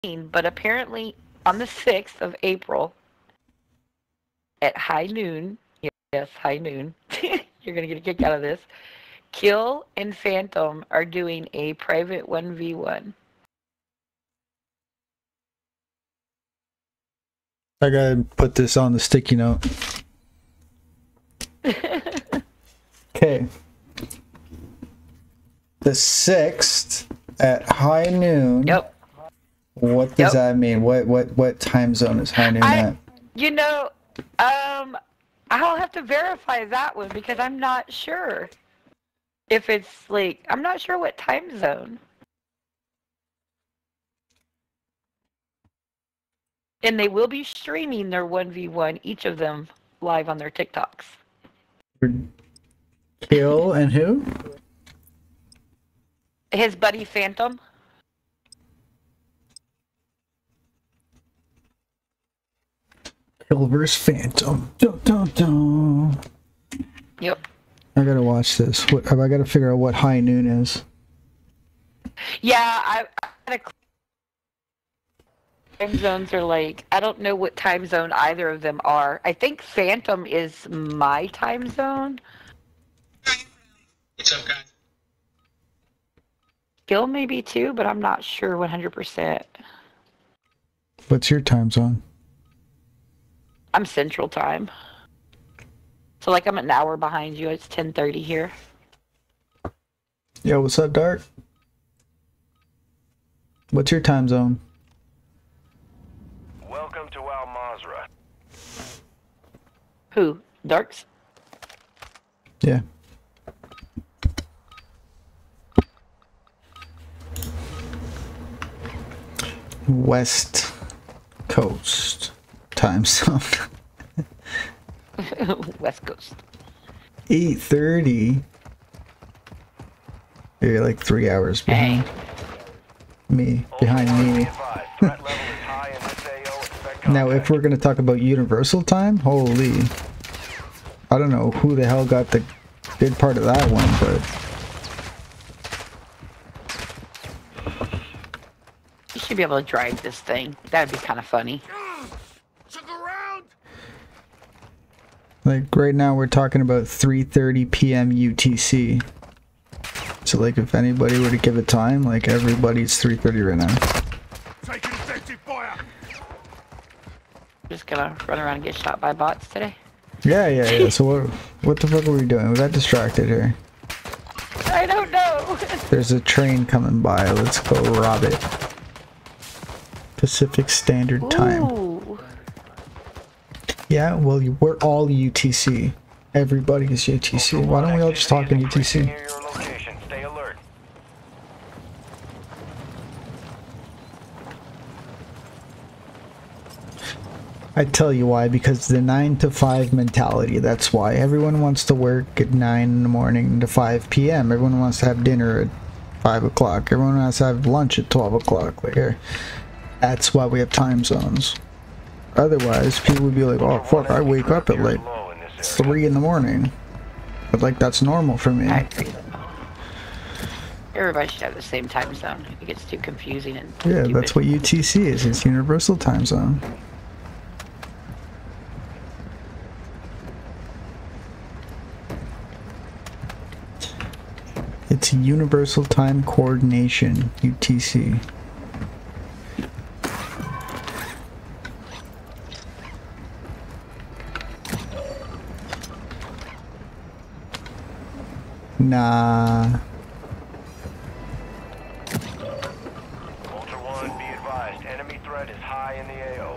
but apparently on the 6th of April at high noon, yes, high noon, you're going to get a kick out of this, Kill and Phantom are doing a private 1v1. I gotta put this on the sticky note. Okay. The 6th at high noon. Yep. What does that mean? What time zone is high noon at? You know, I'll have to verify that one because I'm not sure if it's like, I'm not sure what time zone. And they will be streaming their 1v1, each of them, live on their TikToks. Kill and who? His buddy Phantom. Kill vs. Phantom. Dun, dun, dun. Yep. I gotta watch this. I gotta figure out what high noon is. Yeah, I had a time zones are like, I don't know what time zone either of them are. I think Phantom is my time zone. What's up, guys? Kill maybe too, but I'm not sure 100%. What's your time zone? I'm Central Time. So like I'm an hour behind you. It's 10:30 here. Yo, what's up, Dart? What's your time zone? Welcome to Al Mazrah. Who? Darks? Yeah. West Coast time zone. West Coast. 8:30. You're like 3 hours behind me. Now, if we're gonna talk about Universal Time, holy, I don't know who the hell got the good part of that one, but You should be able to drive this thing. That'd be kind of funny. like right now we're talking about 3:30 p.m. UTC. So like if anybody were to give a time, like everybody's 3:30 right now. Taking effective fire. Just gonna run around and get shot by bots today. Yeah. So what the fuck are we doing? We got distracted here. I don't know. There's a train coming by. Let's go rob it. Pacific Standard Time. Ooh. Yeah, well, we're all UTC. Everybody is UTC. Why don't we all just talk in UTC? Near your location. Stay alert. I tell you why, because the 9 to 5 mentality. That's why everyone wants to work at 9 in the morning to 5 p.m. Everyone wants to have dinner at 5 o'clock. Everyone wants to have lunch at 12 o'clock. Like here, that's why we have time zones. Otherwise, people would be like, "Oh fuck, I wake up at like 3 in the morning." But like that's normal for me. I agree. Everybody should have the same time zone. It gets too confusing and Yeah, stupid. that's what UTC is. It's Universal Time Zone. It's Universal Time Coordination, UTC. Nah. Ultra One, be advised. Enemy threat is high in the AO.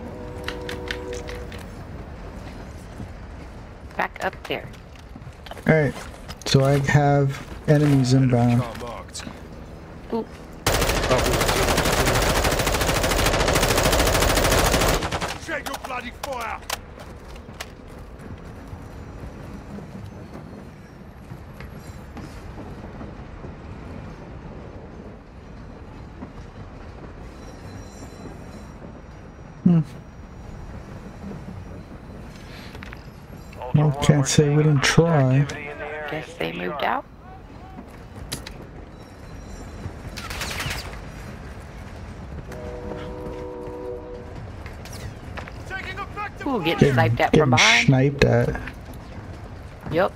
Back up there. Alright, so I have enemies inbound. Ooh. Check your bloody fire. Well, can't say we didn't try. Guess they moved out. Ooh, getting sniped at from behind. Sniped at. Yep.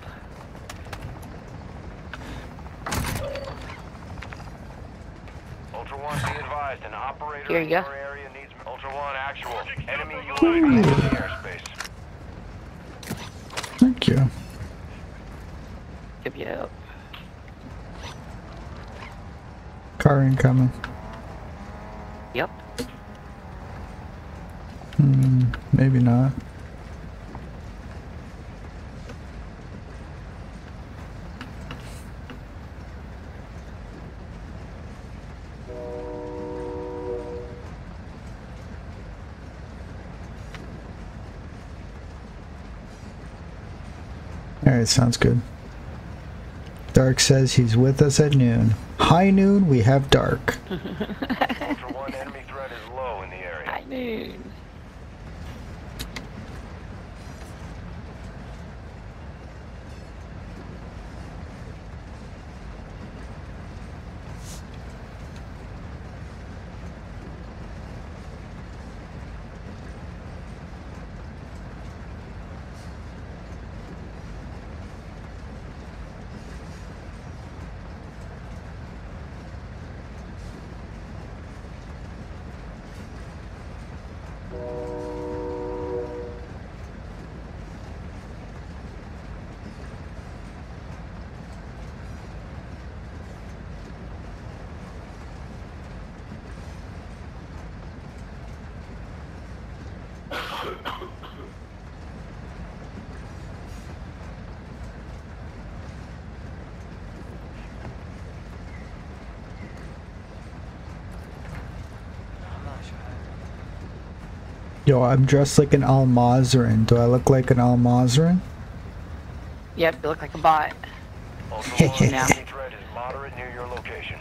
Ultra One, be advised, an operator Here you in go. your area needs Ultra One actual. Enemy UAV in the airspace. Thank you. Yep. Car incoming. Yep. Maybe not. Alright, sounds good. Dark says he's with us at noon. High noon, we have dark. Ultra One, enemy threat is low in the area. High noon. Yo, I'm dressed like an Almazarin. Do I look like an Almazarin? Yep, you look like a bot. Ultra One, Now. enemy threat is moderate near your location.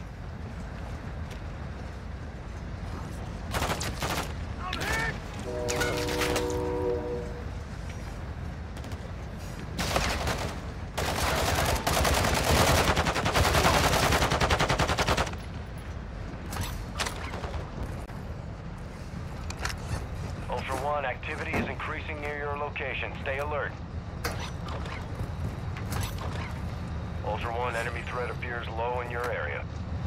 Ultra One, activity is increasing near your location. Stay alert. Ultra One, enemy threat appears low in your area.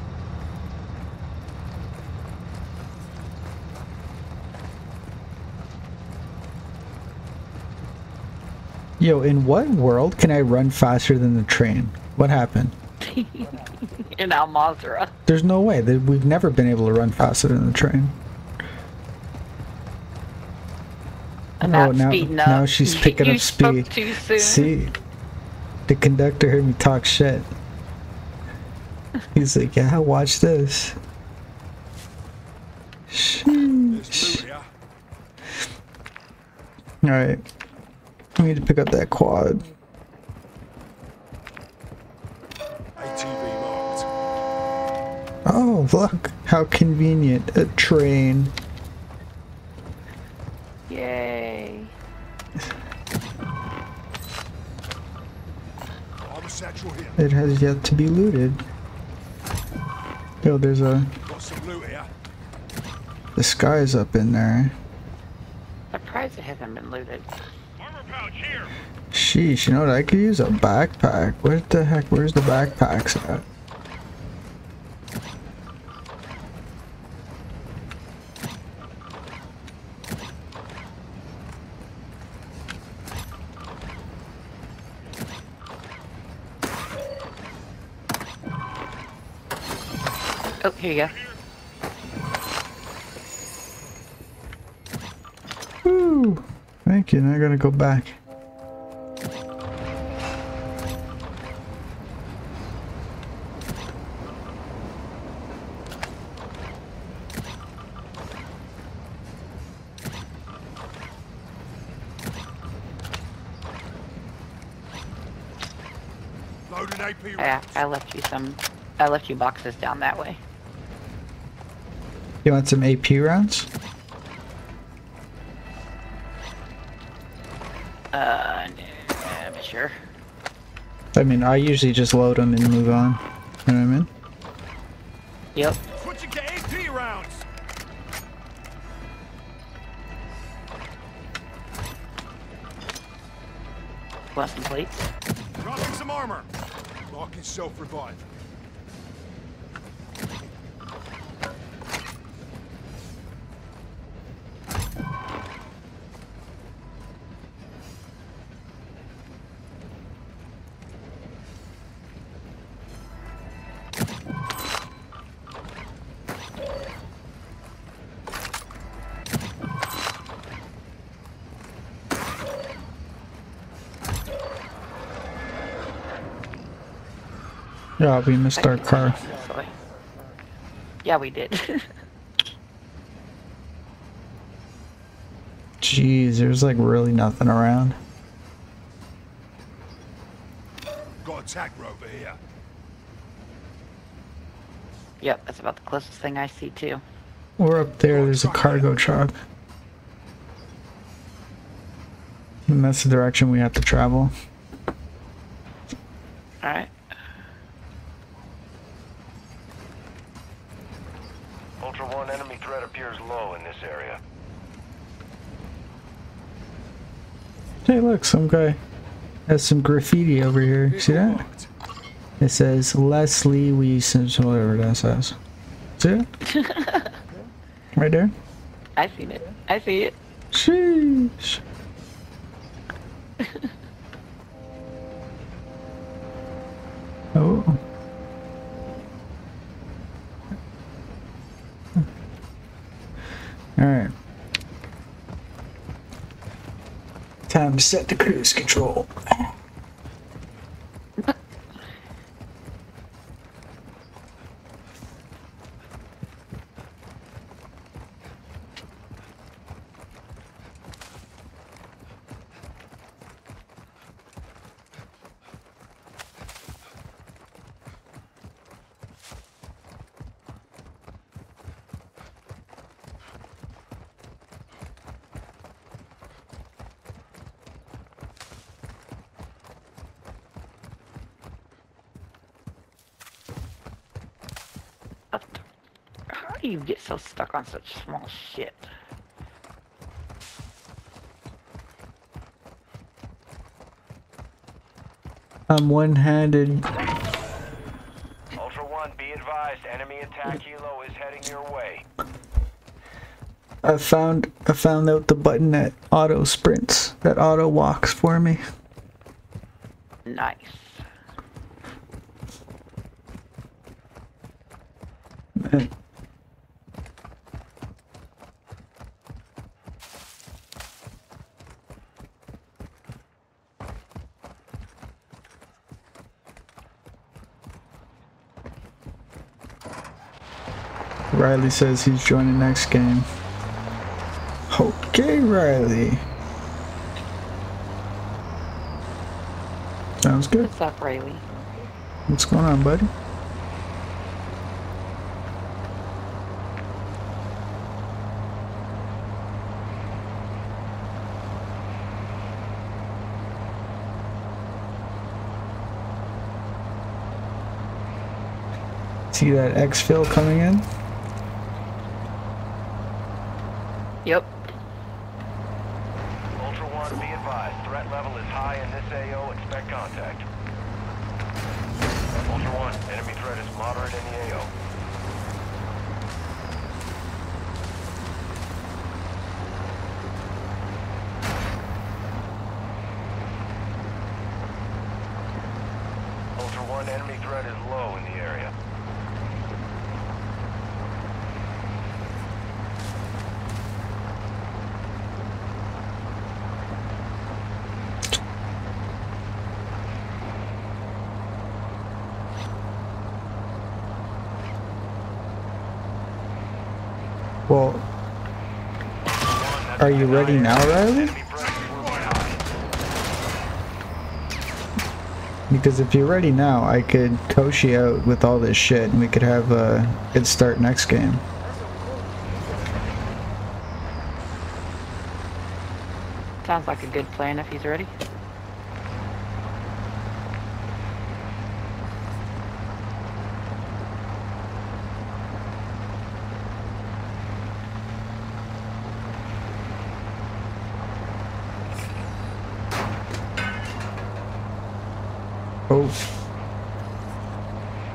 Yo, in what world can I run faster than the train? What happened? In Almazra. There's no way. We've never been able to run faster than the train. I'm Oh, not speeding up. now she's picking You up speed. spoke too soon. See? The conductor heard me talk shit. He's like, yeah, watch this. Alright. We need to pick up that quad. ATV marked. Oh, look. How convenient. A train. Yay. I'm a satchel here. It has yet to be looted. Yo, there's a... Got some loot here. The sky's up in there. Surprised it hasn't been looted. Armor pouch here. Sheesh, you know what? I could use a backpack. What the heck? Where's the backpacks at? Oh, here you go. Woo! Thank you. Now I gotta go back. Loading AP Yeah, rounds. I left you boxes down that way. You want some AP rounds? No, but sure. I mean, I usually just load them and move on. You know what I mean? Yep. Switching to AP rounds. Want some plates? Dropping some armor. Lock is self-revive. Yeah, we missed our car. Yeah, we did. Jeez, there's like really nothing around. Got a tack rover here. Yep, that's about the closest thing I see too. We're up there, there's a cargo truck. And that's the direction we have to travel. Alright. Ultra One, enemy threat appears low in this area. Hey look, some guy has some graffiti over here. See that? Locked. It says Leslie Wilson, whatever that says. See it? Right there? I seen it. I see it. Sheesh. Oh. Alright. Time to set the cruise control. How do you get so stuck on such small shit? I'm one-handed. Ultra One, be advised, enemy attack helo is heading your way. I found out the button that auto sprints, that auto walks for me. Nice. Man. Riley says he's joining next game. Okay, Riley. Sounds good. What's up, Riley? What's going on, buddy? See that exfil coming in? Yep. Ultra One, be advised, threat level is high in this AO, expect contact. Ultra One, enemy threat is moderate in the AO. Ultra One, enemy threat is low in the area. Well, are you ready now, Riley? Enemy presence will be high. Because if you're ready now, I could coach you out with all this shit and we could have a good start next game. Sounds like a good plan if he's ready.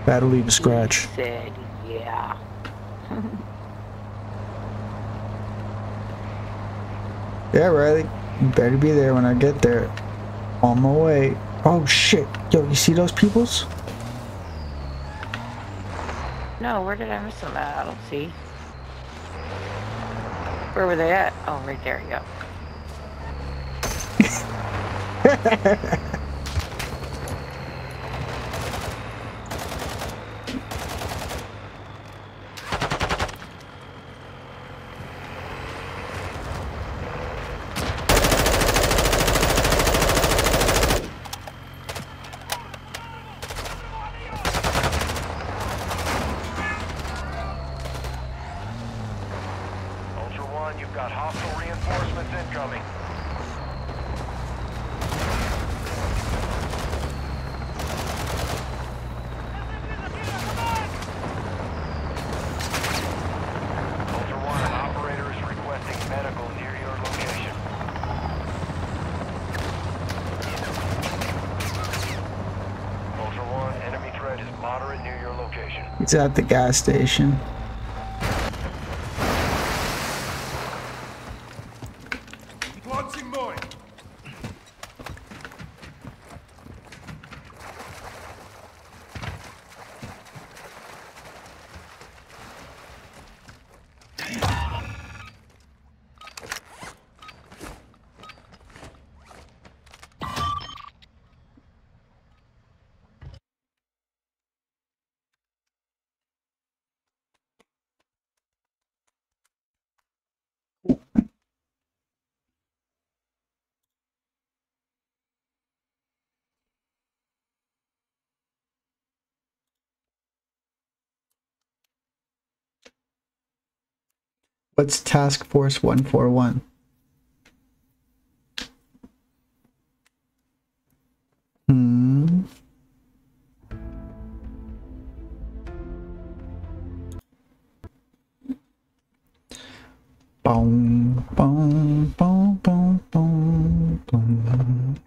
That'll leave a scratch. He said, yeah. Yeah, Riley. You better be there when I get there. On my way. Oh shit. Yo, you see those peoples? No, where did I miss them at? I don't see. Where were they at? Oh, right there, yeah. Ultra One, you've got hostile reinforcements incoming. Ultra One, an operator is requesting medical near your location. Ultra One, enemy threat is moderate near your location. He's at the gas station. Launching mine. What's Task Force 141? Hmm. Boom, boom, boom, boom, boom, boom.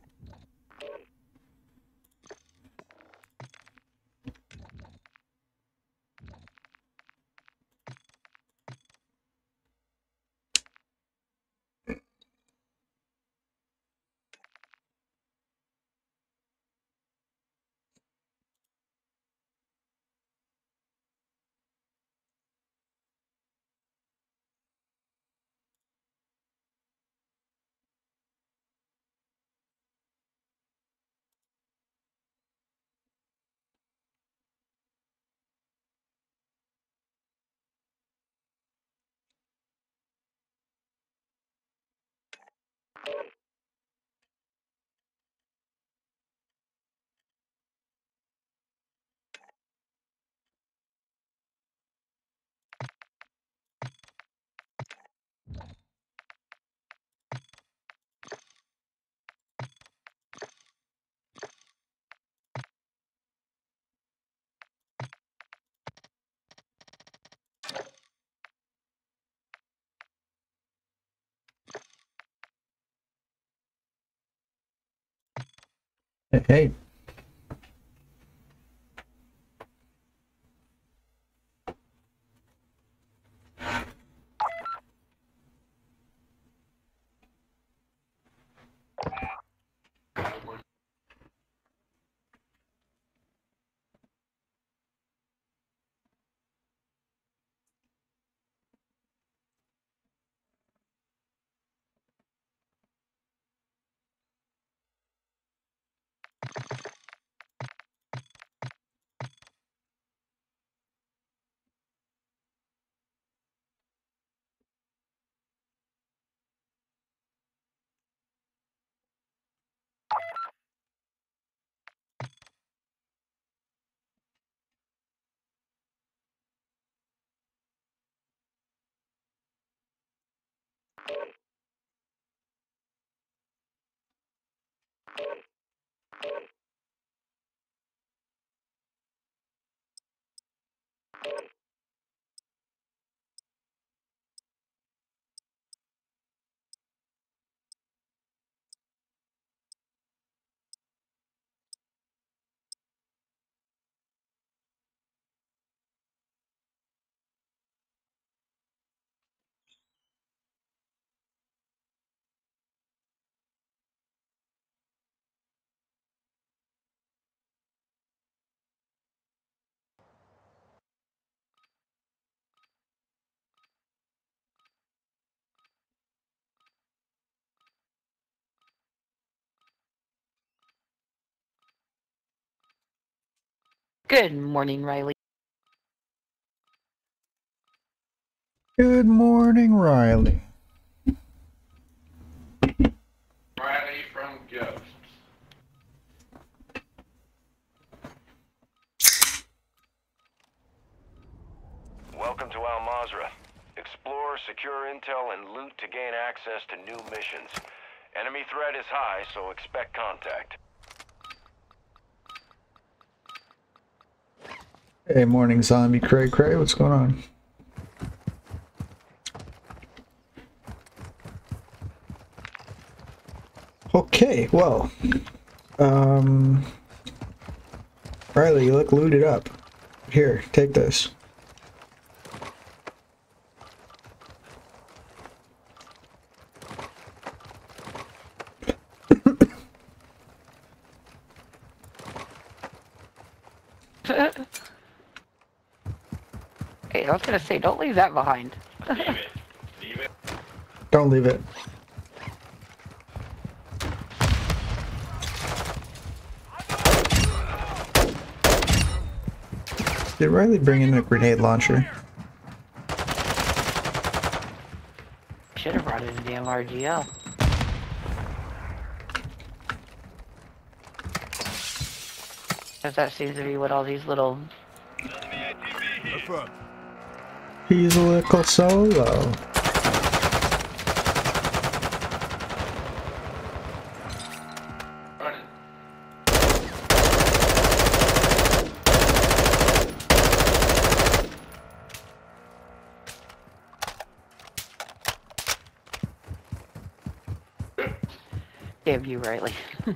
Hey, hey. Good morning, Riley. Good morning, Riley. Riley from Ghosts. Welcome to Al Mazrah. Explore, secure intel, and loot to gain access to new missions. Enemy threat is high, so expect contact. Hey, morning, zombie Cray Cray. What's going on? Okay, well, Riley, you look looted up. Here, take this. Hey, I was gonna say, don't leave that behind. Leave it. Leave it. Don't leave it. Did Riley bring in a grenade launcher? Should have brought in a damn RGL. Because that seems to be what all these little... Affirm. He's a little solo. Running. Damn you, Riley.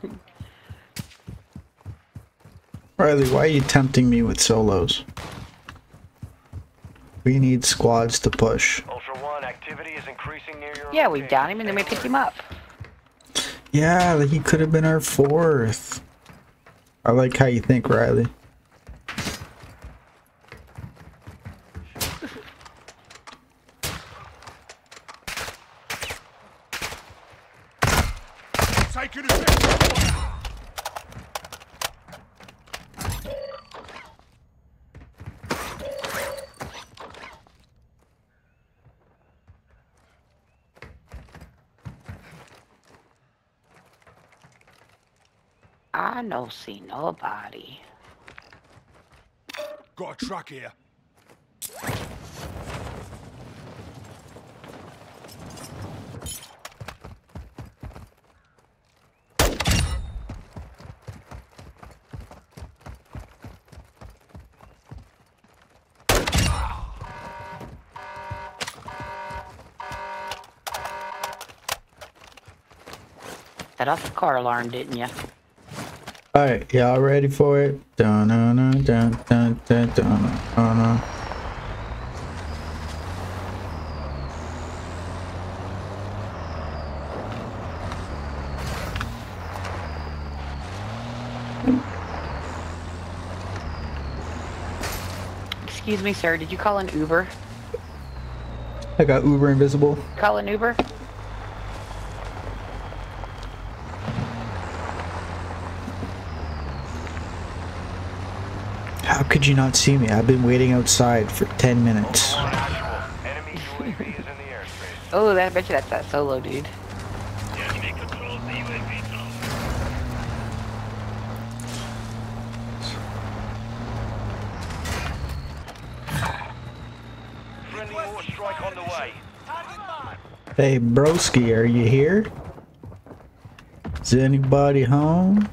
Riley, why are you tempting me with solos? We need squads to push. Ultra One, activity is increasing near your Yeah, we location. down him and then we pick him up. Yeah, he could have been our fourth. I like how you think, Riley. Taking effective fire. I no see nobody. Got a truck here. Set off the car alarm, didn't you? Alright, y'all ready for it? Dun dun dun dun dun dun dun dun. Excuse me, sir. Did you call an Uber? I got Uber Invisible. Call an Uber? How could you not see me? I've been waiting outside for 10 minutes. Ultra One, actual. Enemy UAV is in the airspace. Oh, I bet you that's that solo dude. Friendly war strike on the way. Hey, broski, are you here? Is anybody home?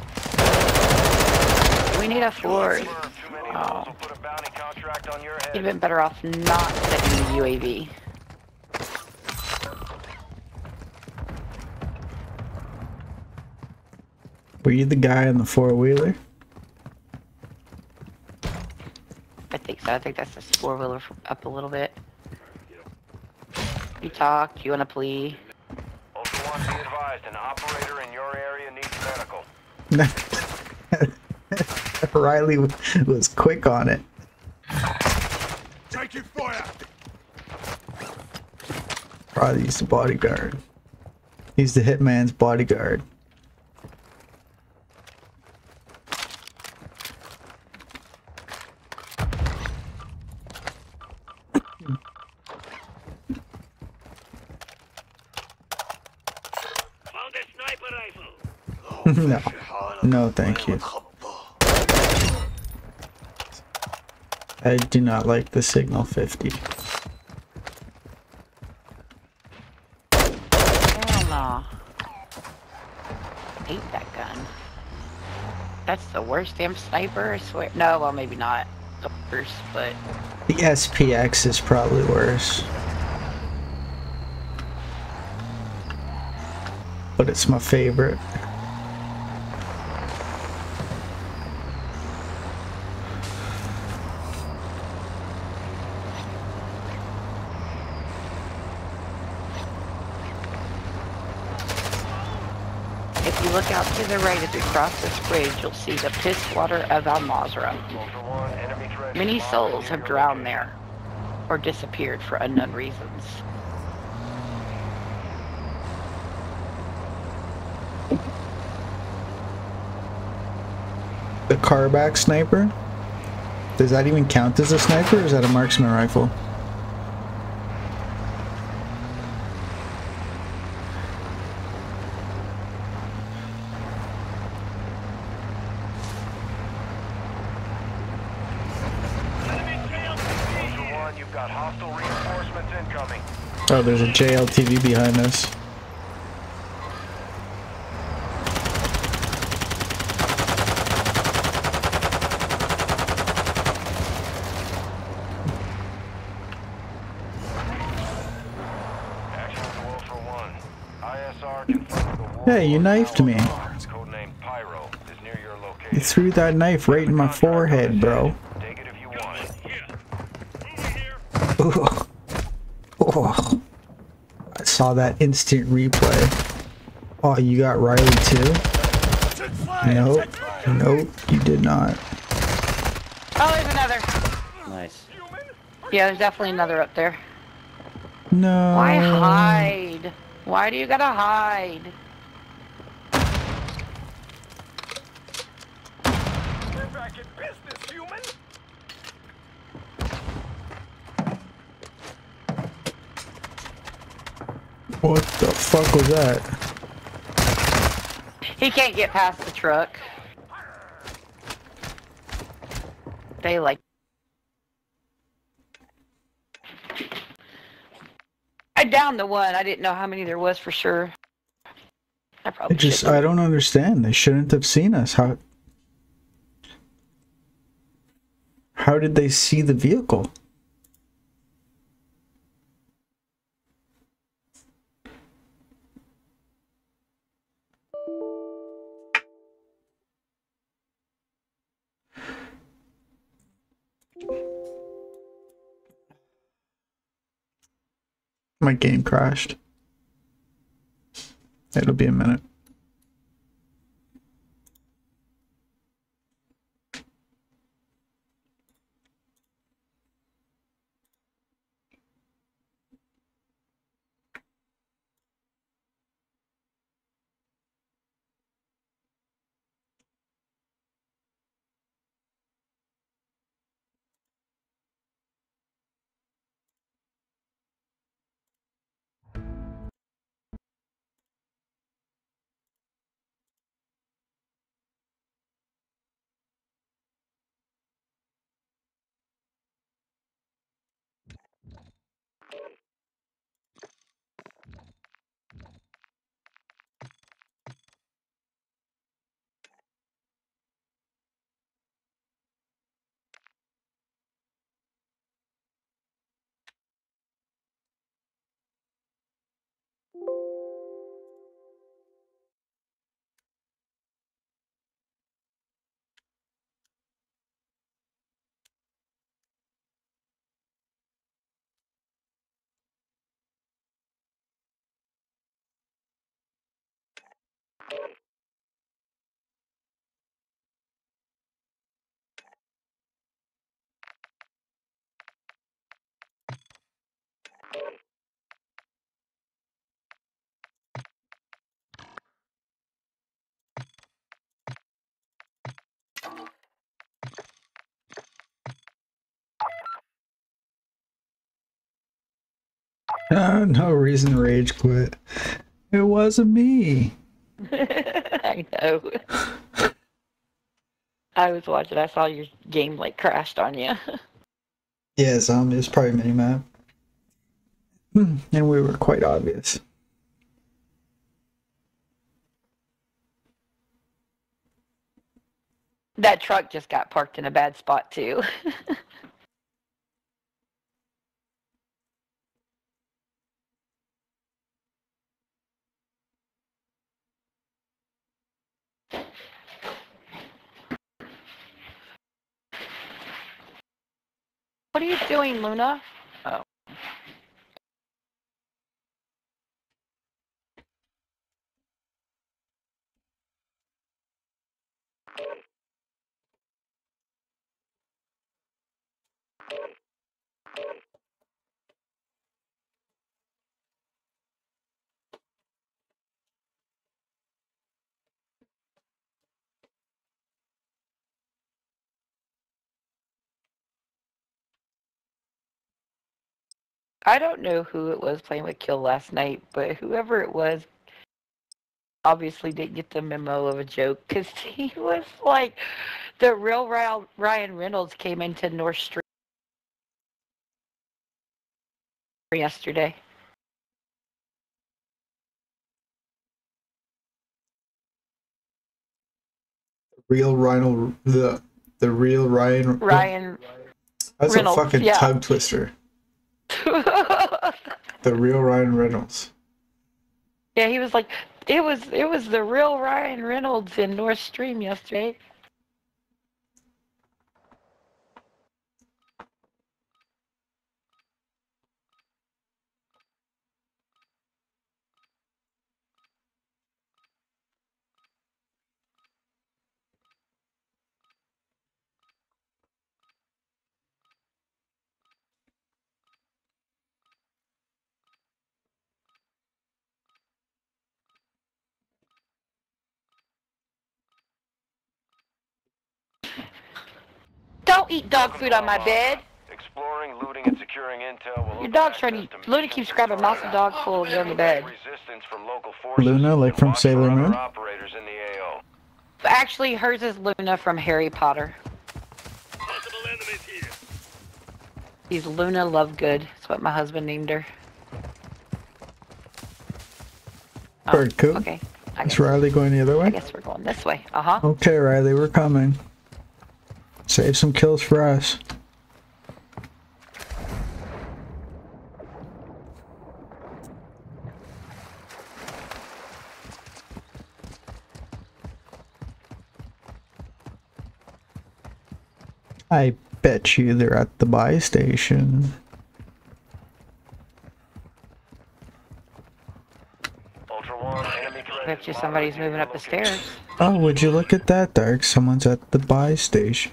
We need a fourth. Too many holes will put a bounty contract on your You'd head. have been better off not setting the UAV. Were you the guy on the four-wheeler? I think so. I think that's this four-wheeler up a little bit. You talk. You want to plea? Ultra One, be advised, an operator in your area needs medical. Riley was quick on it. Taking fire. Riley's the bodyguard. He's the hitman's bodyguard. No. No, thank you. I do not like the Signal 50. Hell no. Hate that gun. That's the worst damn sniper, I swear. No, well, maybe not the worst, but... The SPX is probably worse. But it's my favorite. If you look out to the right as we cross this bridge, you'll see the piss water of Al-Mazrah. Many souls have drowned there, or disappeared for unknown reasons. The carback sniper? Does that even count as a sniper, or is that a marksman rifle? Oh, there's a JLTV behind us. Hey, you knifed me. You threw that knife right in my forehead, bro. Ugh. Oh. I saw that instant replay. Oh, you got Riley too? Nope. Nope, you did not. Oh, there's another. Nice. Yeah, there's definitely another up there. No. Why hide? Why do you gotta hide? We're back in business, human. What the fuck was that? He can't get past the truck. They like... I downed the one. I didn't know how many there was for sure. I probably shouldn't. I don't understand. They shouldn't have seen us. How did they see the vehicle? My game crashed. It'll be a minute. No reason rage quit. It wasn't me. I know. I was watching. I saw your game like crashed on you. Yeah, zombie is probably minimap. And we were quite obvious. That truck just got parked in a bad spot too. What are you doing, Luna? Oh. I don't know who it was playing with Kill last night, but whoever it was obviously didn't get the memo of a joke because he was like, the real Ryan Reynolds came into North Street yesterday. Real Ryan, the real Ryan. That's Reynolds, a fucking tongue twister. The real Ryan Reynolds. Yeah, he was like, it was the real Ryan Reynolds in North Stream yesterday. Don't eat dog food on my bed. Exploring, looting, and securing intel will Your dog's trying to eat. Luna keeps grabbing mouse and dog full on the bed. Luna, like from Sailor Moon? Actually, hers is Luna from Harry Potter. She's Luna Lovegood. That's what my husband named her. Very cool. Okay. Is Riley going the other way? I guess we're going this way. Uh-huh. Okay, Riley, we're coming. Save some kills for us. I bet you they're at the buy station. Bet you somebody's moving up the stairs. Oh, would you look at that, Dark? Someone's at the buy station.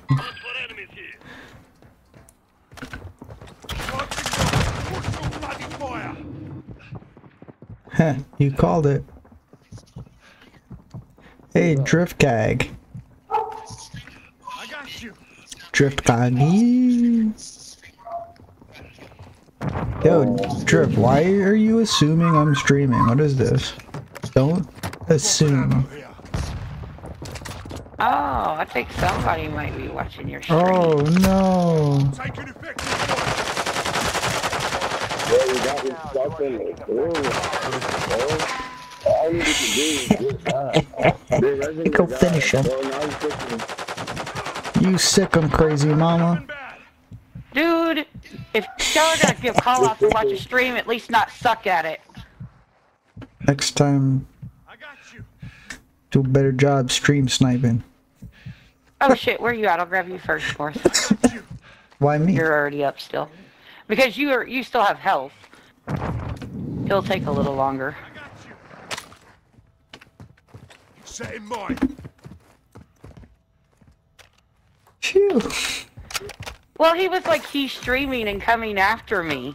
Heh, you called it. Hey, Drift Gag. I got you. Drift Gag. Yo, Drift, why are you assuming I'm streaming? What is this? Don't assume. Oh, I think somebody might be watching your stream. Oh no. Taking effect. Go finish him. You sick 'em, crazy mama. Dude, if y'all are gonna give call outs and watch a stream, at least not suck at it. Next time, I got you. do a better job stream sniping. Oh shit, where are you at? I'll grab you first, North. Why me? You're already up still. Because you still have health. It'll take a little longer. I got you. Set in mind. Phew. Well, he was like, he's streaming and coming after me.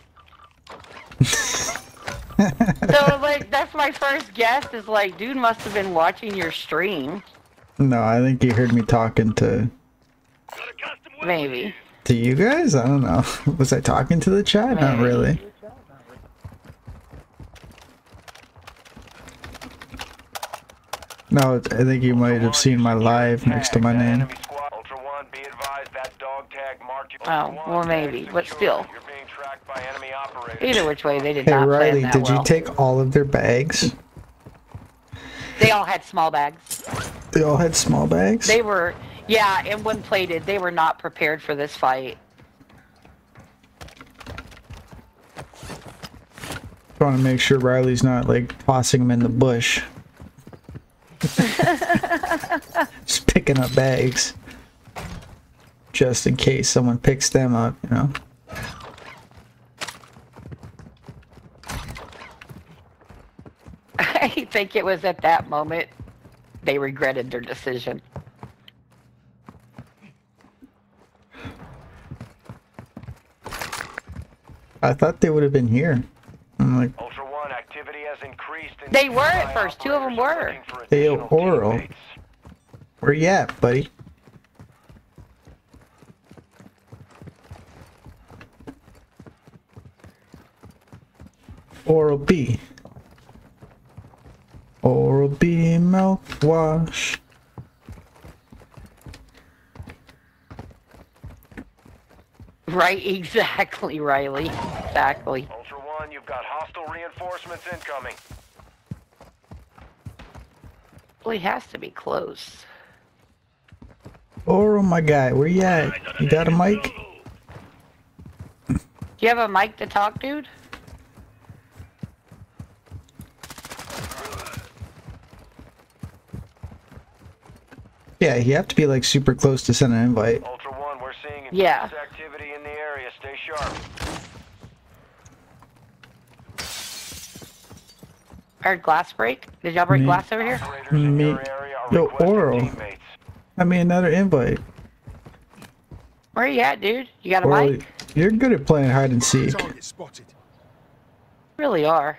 So, like, that's my first guess is like, dude must have been watching your stream. No, I think you heard me talking to Maybe. you guys? I don't know. Was I talking to the chat? Not Maybe. really. No, I think you might have seen my live next to my name. Ultra One, be advised that dog tag marked you. Oh, well maybe, but still. You're being tracked by enemy operators. Either which way, they did Hey not plan Riley, that did well. you take all of their bags? They all had small bags. They all had small bags? They were, yeah, and when plated, they were not prepared for this fight. I want to make sure Riley's not like tossing them in the bush. Just picking up bags. Just in case someone picks them up, you know? I think it was at that moment they regretted their decision. I thought they would have been here. I'm like, Ultra One, activity has increased. They were at first. 2 of them were. hey, Oral. Where you at, buddy? Oral B. Oral B mouthwash. Right, exactly, Riley. Exactly. Ultra One, you've got hostile reinforcements incoming. Well, he has to be close. Oral, my guy, where you at? You got a mic? Do you have a mic to talk, dude? Yeah, you have to be like super close to send an invite. Ultra One, we're seeing Yeah. intense activity in the area. Stay sharp. Heard glass break? Did y'all break Me. glass over here? Operators in Me. your area are Yo, requesting Oral. teammates. I mean, another invite. Where you at, dude? You got a Oral, mic? you're good at playing hide and seek. Target spotted. Really are.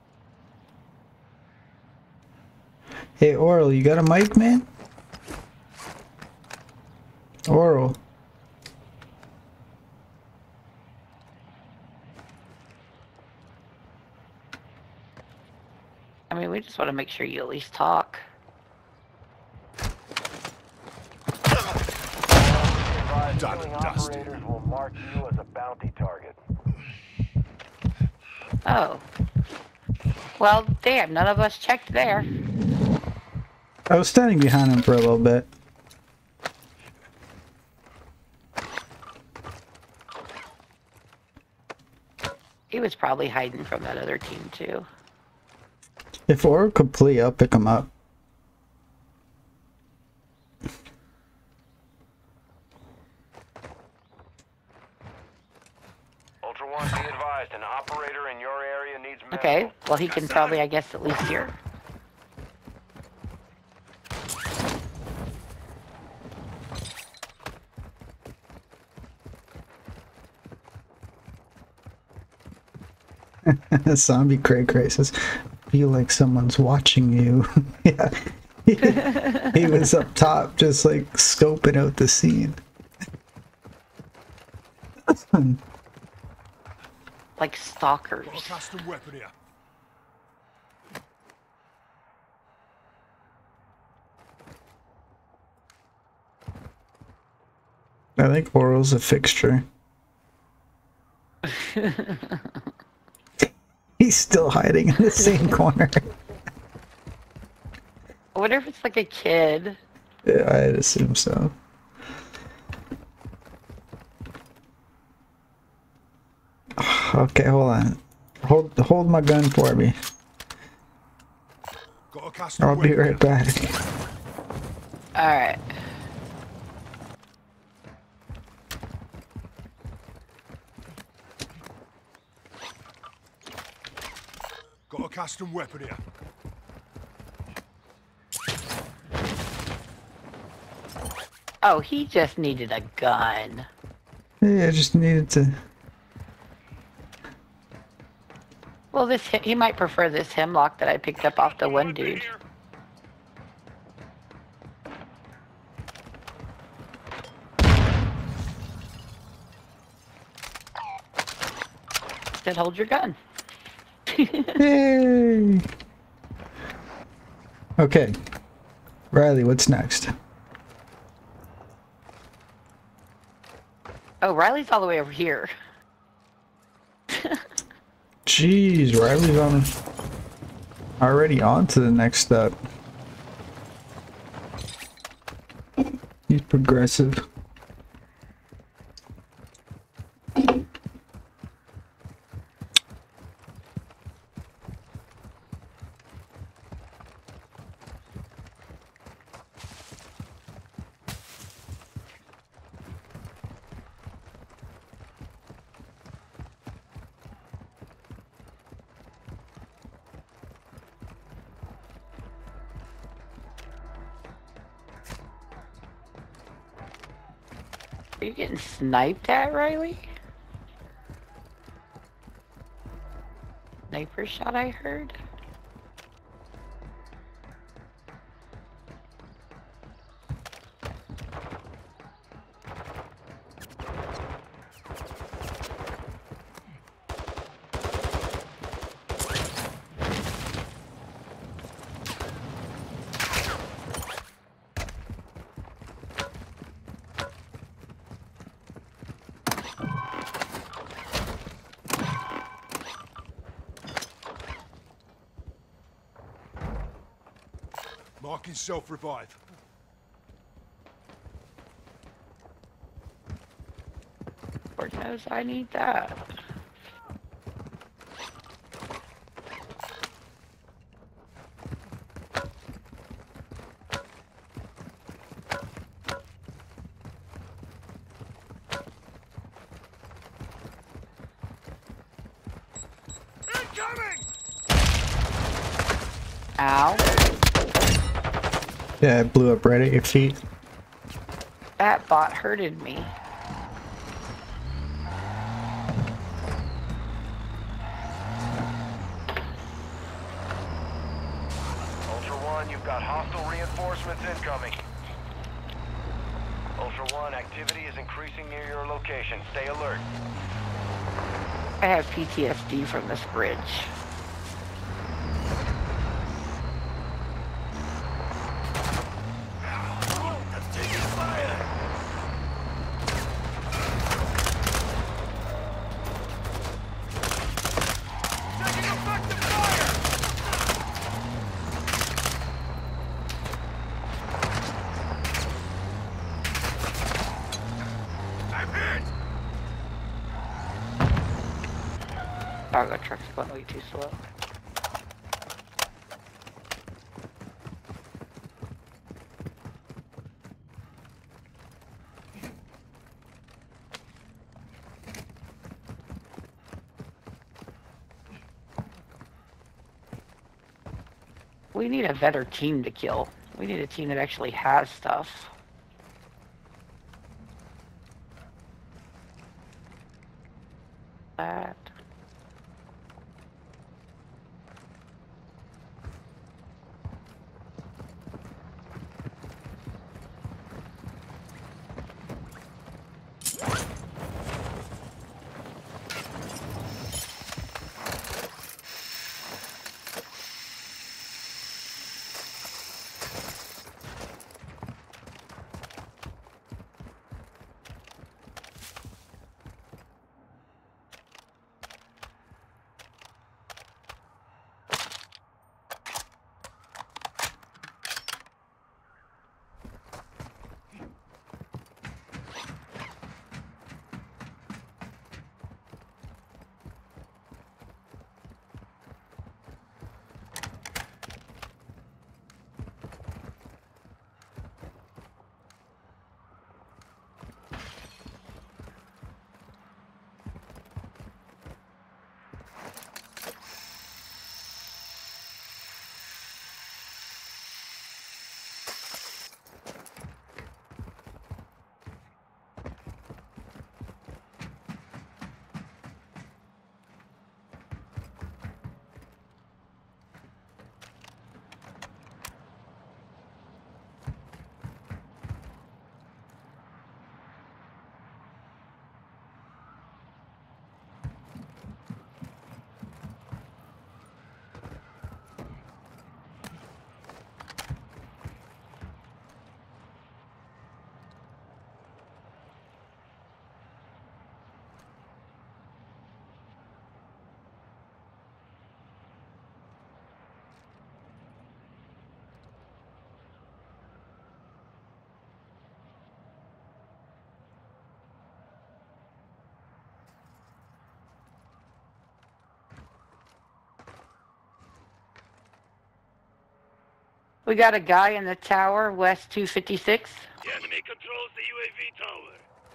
Hey, Oral, you got a mic, man? Oral. I mean, we just want to make sure you at least talk. Done and dusted. Operators will mark you as a bounty target. Oh. Well, damn, none of us checked there. I was standing behind him for a little bit. He was probably hiding from that other team, too. If Oral could play, I'll pick him up. Ultra One, be advised, an operator in your area needs medical. Okay, well, he can probably, I guess, at least hear. Zombie Cray Cray says, feel like someone's watching you. Yeah. He was up top just like scoping out the scene. Like stalkers. Got a custom weapon here. I think Oral's a fixture. He's still hiding in the same corner. I wonder if it's like a kid. Yeah, I'd assume so. Okay, hold on. Hold my gun for me. Got a custom I'll be weapon right back. Alright. Got a custom weapon here. Oh, he just needed a gun. Yeah, I just needed to. Well, he might prefer this hemlock that I picked up off the one dude. Then hold your gun. Yay! Okay. Riley, what's next? Oh, Riley's all the way over here. Jeez, Riley's already on to the next step. He's progressive. Are you getting sniped at, Riley? Sniper shot, I heard. Marking self-revive. Lord knows I need that. Incoming! Ow. Yeah, it blew up right at your feet. That bot hurted me. Ultra One, you've got hostile reinforcements incoming. Ultra One, activity is increasing near your location. Stay alert. I have PTSD from this bridge. Oh, that truck's going way too slow. We need a better team to kill. We need a team that actually has stuff. That. We got a guy in the tower, west 256. The enemy controls the UAV tower.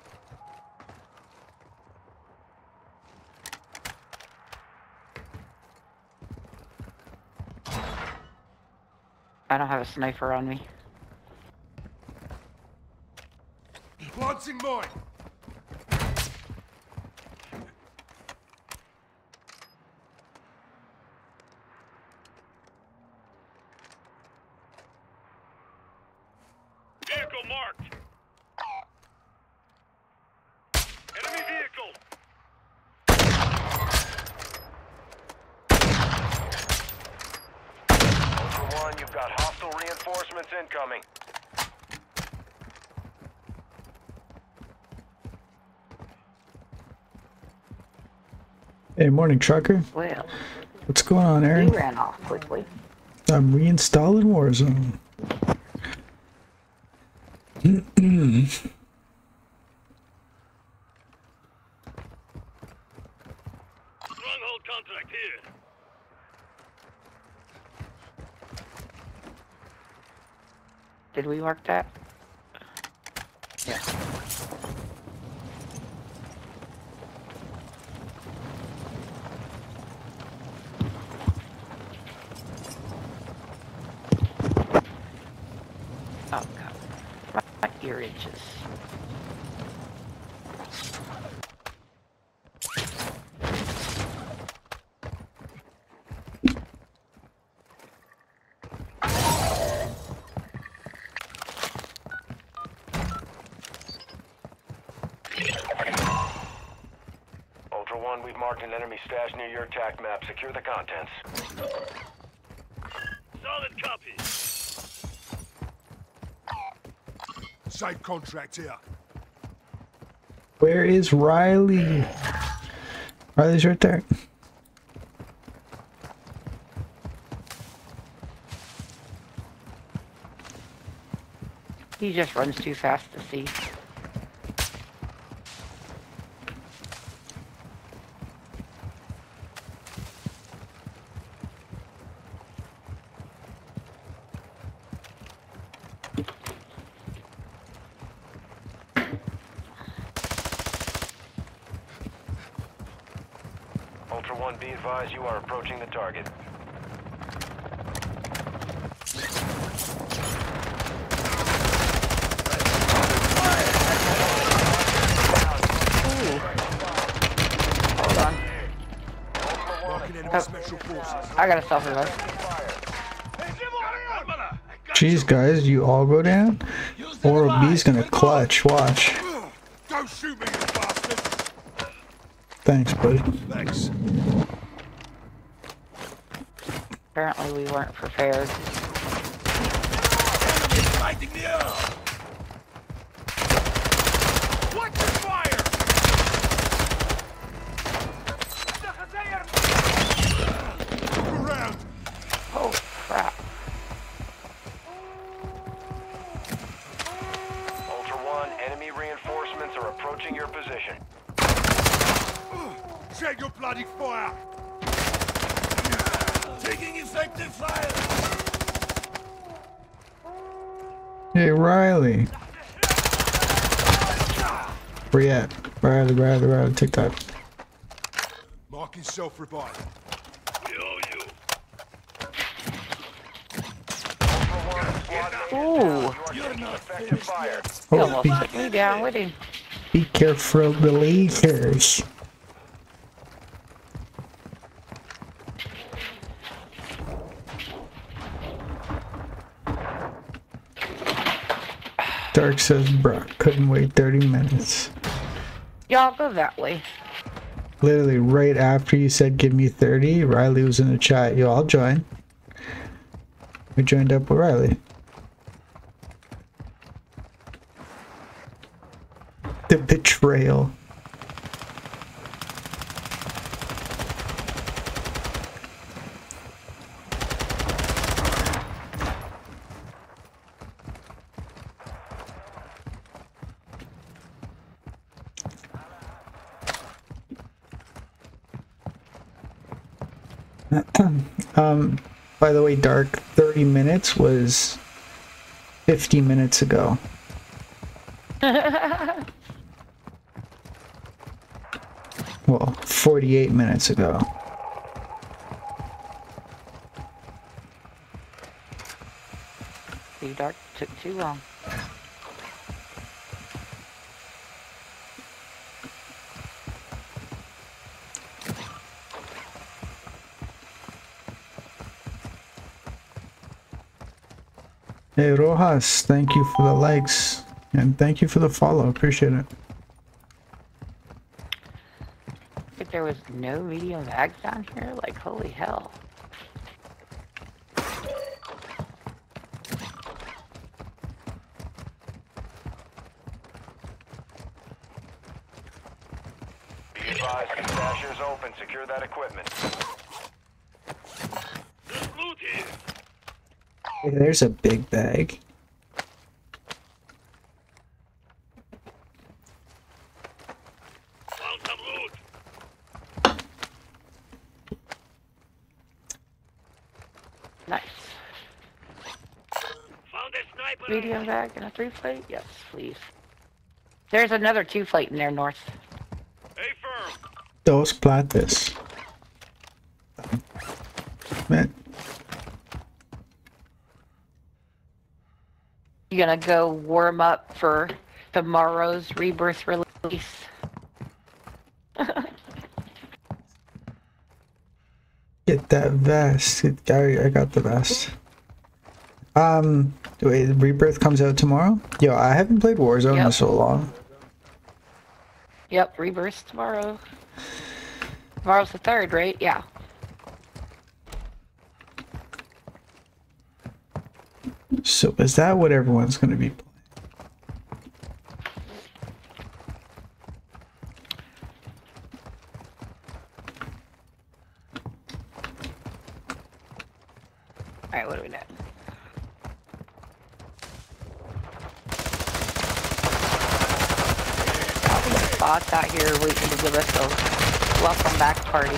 I don't have a sniper on me. Launching mine. Vehicle marked. Enemy vehicle. Ultra One, you've got hostile reinforcements incoming. Hey, morning, trucker. Well, What's going on, he Aaron? ran off quickly. I'm reinstalling Warzone. Stronghold contract here. Did we mark that? Yeah. Oh god. My ear itches. Ultra One, we've marked an enemy stash near your attack map. Secure the contents. Solid copy. Safe contract here. Where is Riley? Riley's right there. He just runs too fast to see. Ultra One, be advised you are approaching the target. Hold on. Marking enemy special forces. I got a self-revive. Jeez, guys, you all go down? Oral B's gonna clutch. Watch. Don't shoot me, you bastard. Thanks, buddy. Thanks. Apparently we weren't prepared. Enemies lighting me up. Watch the fire. Look around. Oh crap. Ultra One, enemy reinforcements are approaching your position. Check your bloody fire. Taking effective fire. Hey, Riley. Where you at? Riley, take that. Marking self-revive. Kill you. Ooh. Taking effective fire. He Oh, almost took me down with him. be careful of the lasers. Dark says, bruh, couldn't wait 30 minutes. Y'all go that way. Literally right after you said give me 30, Riley was in the chat. Yo, I'll join. We joined up with Riley. The betrayal. By the way, Dark, 30 minutes was 50 minutes ago. Well, 48 minutes ago. See, Dark took too long. Hey, Rojas, thank you for the likes. And thank you for the follow. Appreciate it. If there was no medium bags down here, like, holy hell. Be advised, the stash is open. Secure that equipment. Hey, there's a big bag. Nice. Medium bag and a 3 plate? Yes, please. There's another 2 plate in there, North. Dos plates. Man. You gonna go warm up for tomorrow's rebirth release? Get that vest. I got the vest. Wait, Rebirth comes out tomorrow? Yo, I haven't played Warzone in so long. Yep, rebirth tomorrow. Tomorrow's the 3rd, right? Yeah. So is that what everyone's gonna be playing? Alright, what do we got? Bots out here waiting to give us a welcome back party.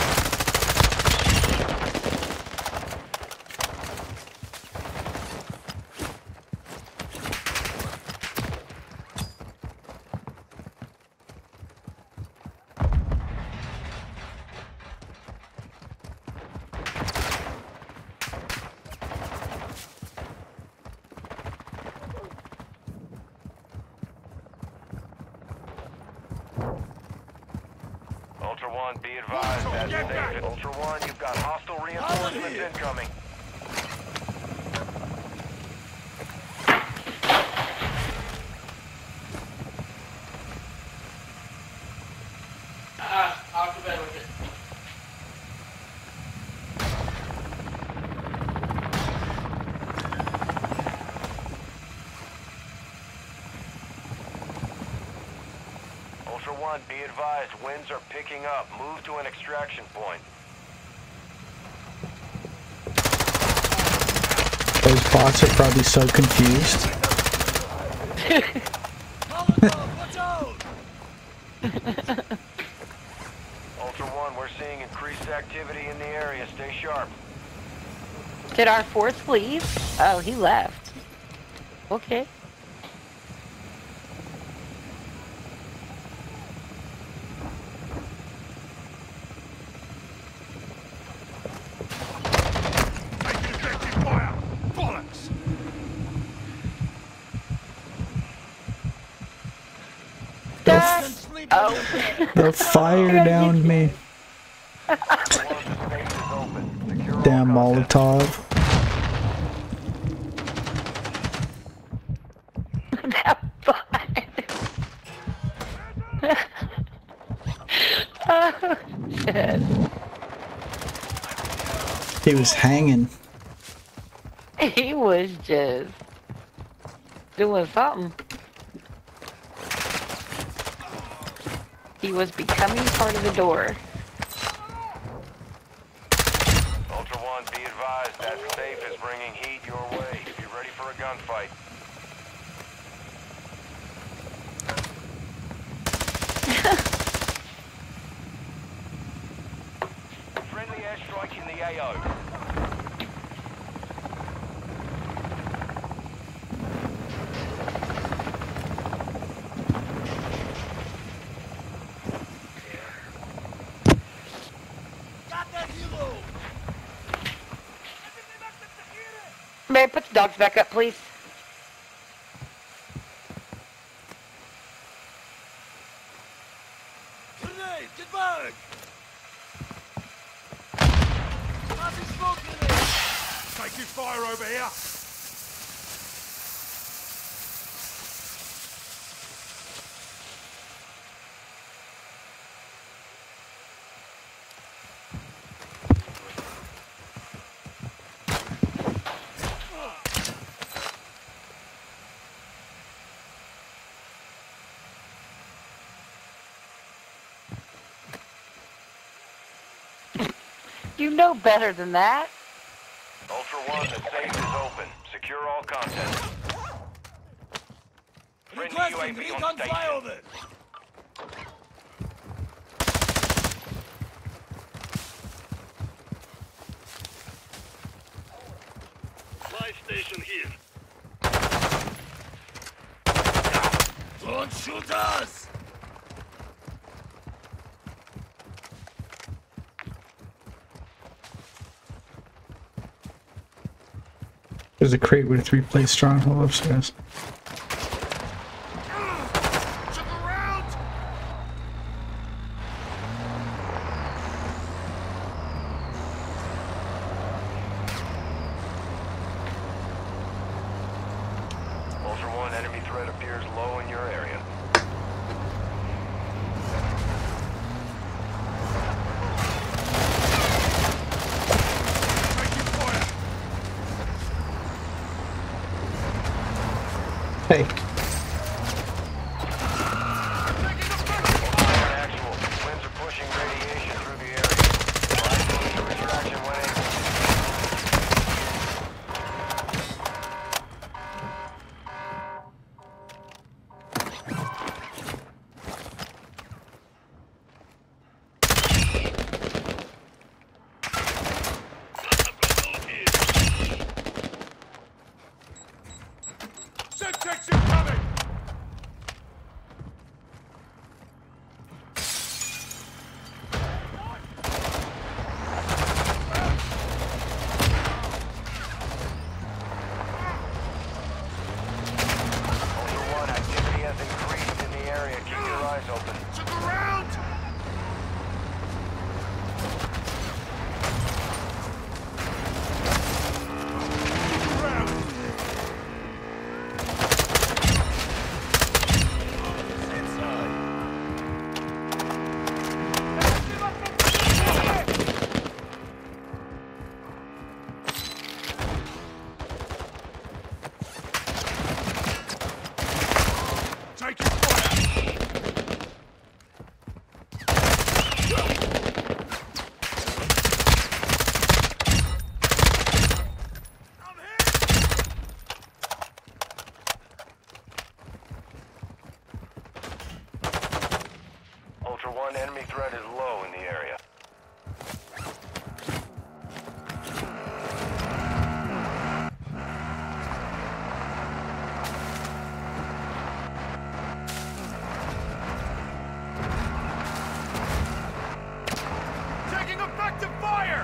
Ultra One, be advised. That's safe. Ultra One, you've got hostile reinforcements incoming. Off the bed with it. Ultra One, be advised. Winds are picking up. Move to an extraction point. Those bots are probably so confused. Ultra One, we're seeing increased activity in the area. Stay sharp. Did our 4th leave? Oh, he left. Okay. Taking effective fire! Bollocks! Oh. The fire downed me. Damn Molotov. That bot. Oh, shit. He was hanging. He was just doing something. He was becoming part of the door. Ultra One, be advised. That safe is bringing heat your way. Be ready for a gunfight. Friendly airstrike in the AO. May I put the dogs back up, please? Grenade, get back! Taking fire over here! You know better than that. Ultra One, the safe is open. Secure all contents. Friendly Requesting UAV recon on station. flyover! Live station here. Don't shoot us! There's a crate with a 3-plate stronghold upstairs. Check around! Ultra One, enemy threat appears low in your area. Taking fire! Hey, Actual. Winds are pushing radiation through the area. Rise to extraction when able. Semtex incoming! Ultra One, activity has increased in the area. Keep your eyes open. Check around! Around! Taking fire! I'm hit! Ultra One, enemy threat is low in the area. Taking effective fire!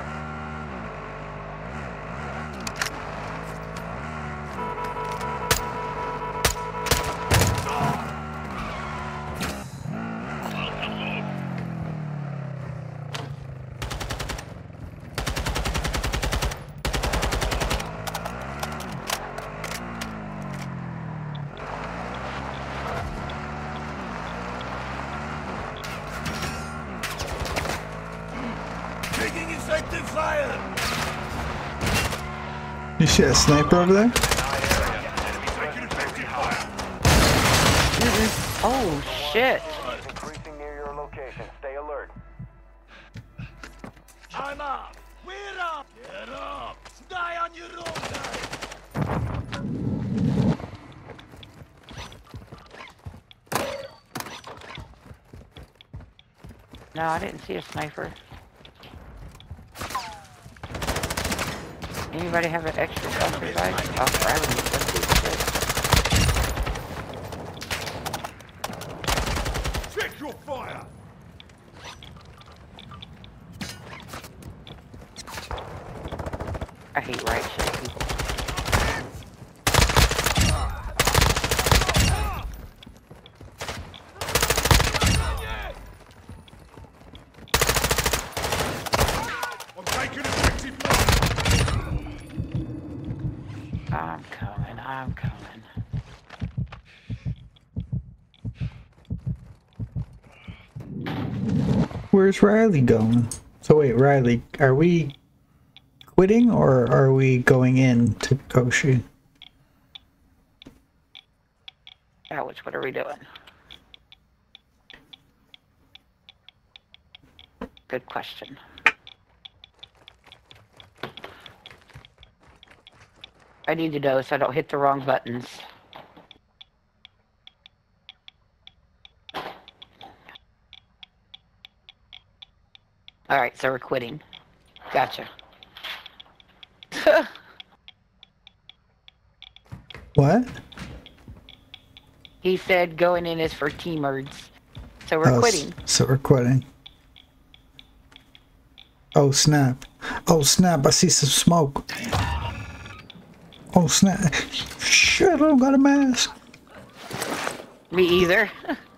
Taking effective fire! you see a sniper over there? Taking effective fire! Oh, shit. It's increasing near your location. Stay alert. I'm up! We're up! Get up! Die on your own time! No, I didn't see a sniper. Anybody have an extra self-revive? I'll grab it. Check your fire! I hate right shit people. I'm coming, I'm coming. Where's Riley going? So wait, Riley, are we quitting or are we going in to Koshi? What are we doing? Good question. I need to know so I don't hit the wrong buttons. Alright, so we're quitting. Gotcha. What? He said going in is for T-merds. So we're quitting. So we're quitting. Oh snap. Oh snap, I see some smoke. Oh snap. Shit, I don't got a mask. Me either.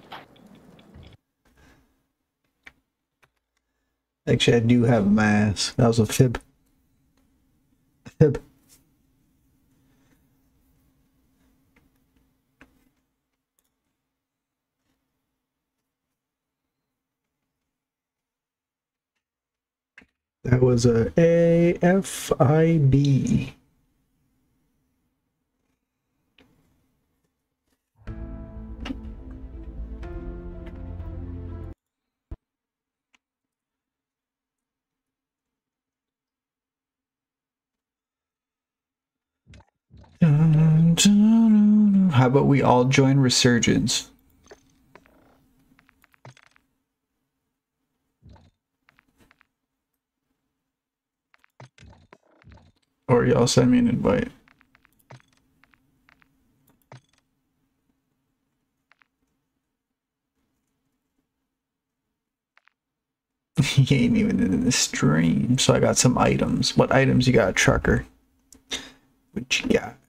Actually, I do have a mask. That was a fib. Fib. That was a AFIB. How about we all join Resurgence? Or y'all send me an invite. He ain't even in the stream, so I got some items. What items you got, trucker? What you got?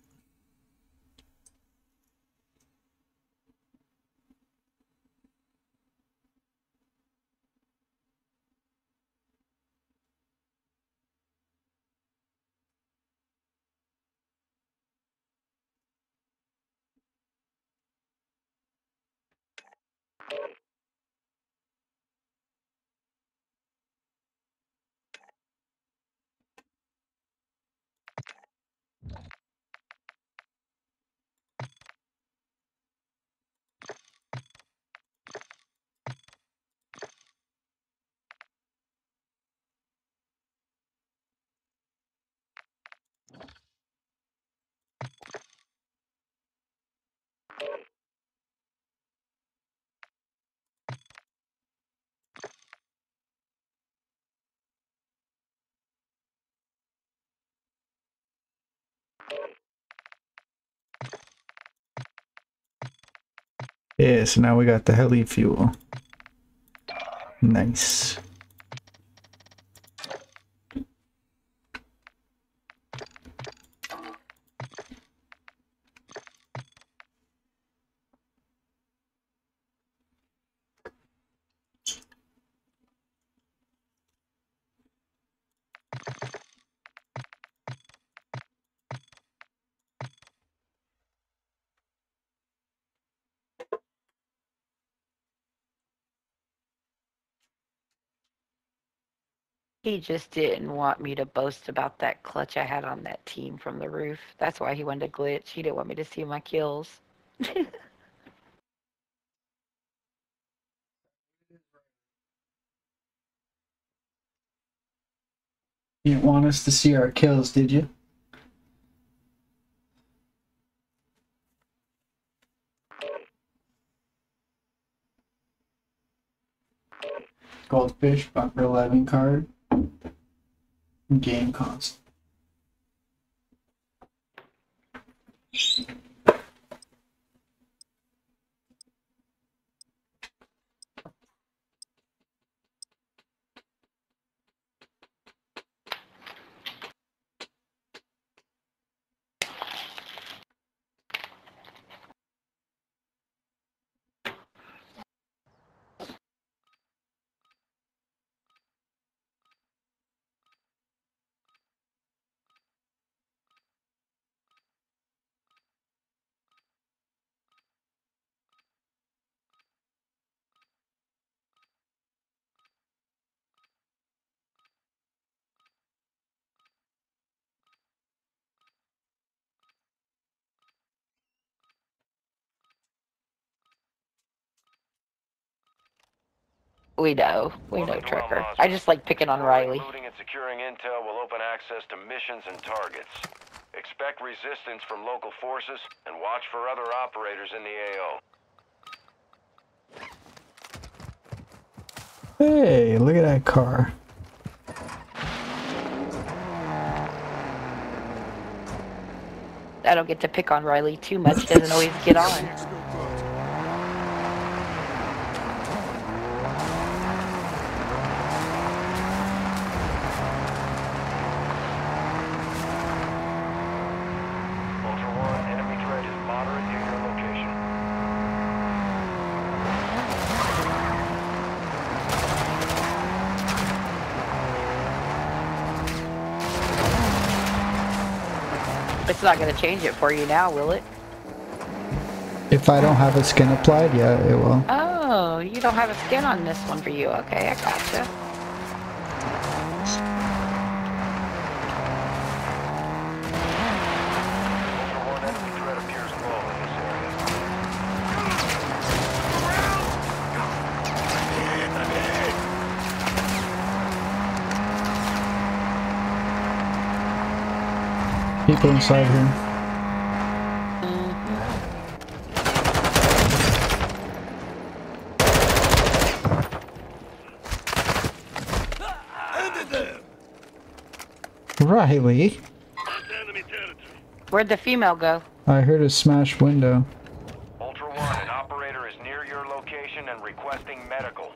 Yeah, so now we got the heli fuel. Nice. He just didn't want me to boast about that clutch I had on that team from the roof. That's why he wanted to glitch. He didn't want me to see my kills. You didn't want us to see our kills, did you? Goldfish, Bunker 11 card. Game cost. We know Welcome to Trucker. Al I just like picking on Riley. Looting and securing intel will open access to missions and targets. Expect resistance from local forces and watch for other operators in the AO. Hey, look at that car. I don't get to pick on Riley too much. He doesn't always get on. Ultra One, enemy threat is moderate near your location. It's not going to change it for you now, will it? If I don't have a skin applied, yeah, it will. Oh, you don't have a skin on this one for you. Okay, I gotcha. Ultra One, enemy threat appears low in this area. People inside here. Riley, Where'd the female go? I heard a smashed window. Ultra One, an operator is near your location and requesting medical.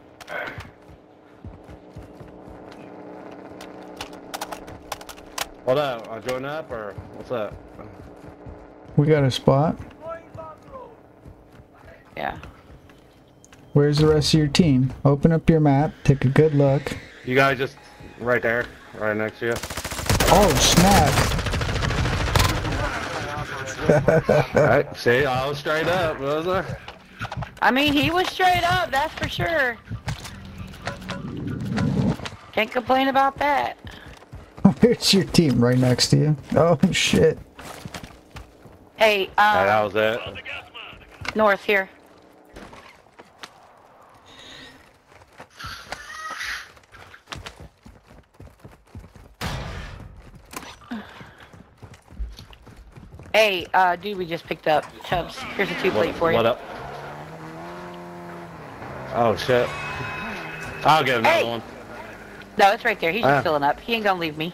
What up? I join up or what's up? We got a spot. Yeah. Where's the rest of your team? Open up your map, take a good look. You guys just right there, right next to you. Oh, snap! Alright, see, I was straight up, was I? I mean, he was straight up, that's for sure. Can't complain about that. Where's your team? Right next to you. Oh, shit. Hey, That was it. North here. Hey, dude, we just picked up Chubbs. Here's a 2-plate for you. What up? Oh shit. I'll get another one. No, it's right there. He's just filling up. He ain't gonna leave me.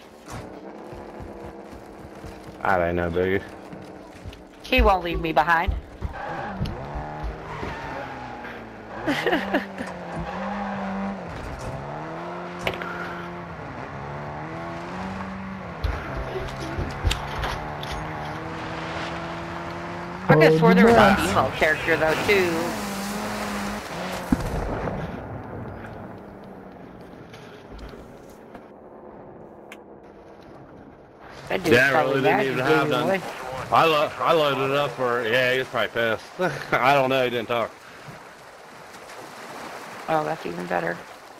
I ain't no biggie. He won't leave me behind. I could have swore there was a female character though too. That dude's Yeah, probably really mad didn't you even gave have him none. away. I loaded it up for, yeah, he was probably pissed. I don't know, he didn't talk. Oh, that's even better.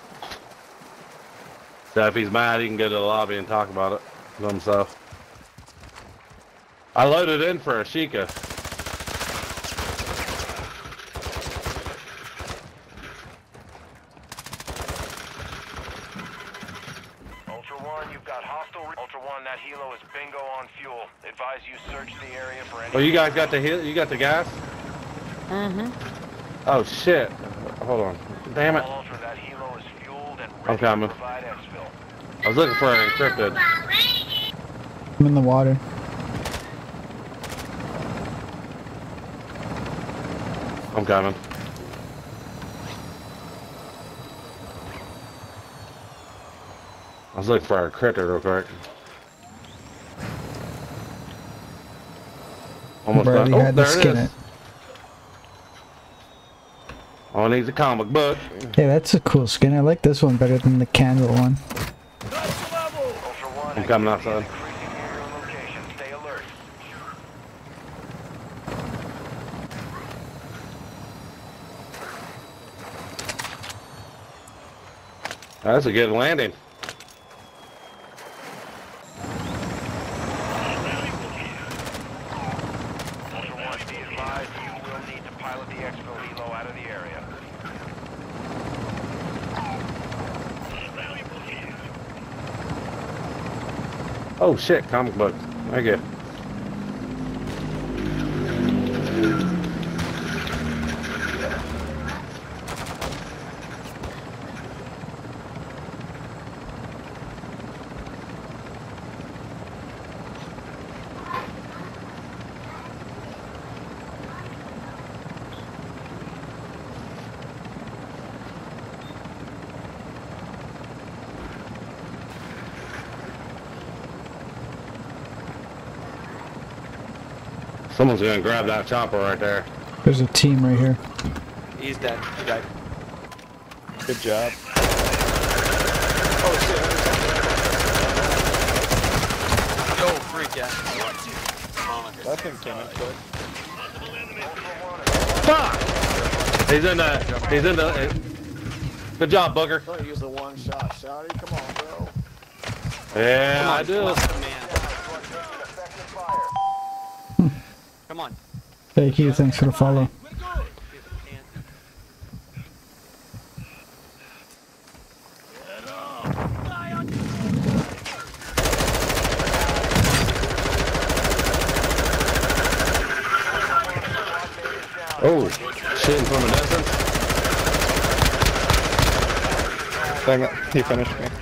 So if he's mad, he can go to the lobby and talk about it himself. I loaded in for a Sheikah. Ultra One, you've got hostile. Ultra One, that helo is bingo on fuel. Advise you search the area for any. Oh, you guys got the you got the gas? Mm-hmm. Oh shit! Hold on. Damn it! Ultra, that helo is fueled and I'm ready coming. to provide exfil. I was looking for an encrypted. I'm in the water. I'm coming. I was looking for a critter real quick. Almost Riley done. Oh, had to there it skin is. it. Oh, it needs a comic book. Hey, that's a cool skin. I like this one better than the candle one. Ultra One, I'm coming outside. increasing near your location. Stay alert. That's a good landing. Ultra One, be advised you will need to pilot the exfil helo out of the area. Oh shit, comic book. Thank you. Someone's gonna grab that chopper right there. There's a team right here. He's dead. He died. Good job. Oh shit. Yo, freak yeah. That thing came in quick. Fuck! He's in the. Good job, Booker. I thought he used the one shot. Shotty, come on, bro. Yeah, Come on, I do. man. Come on. Thank you, thanks for the follow. Oh, shooting from a distance. Dang it, he finished me.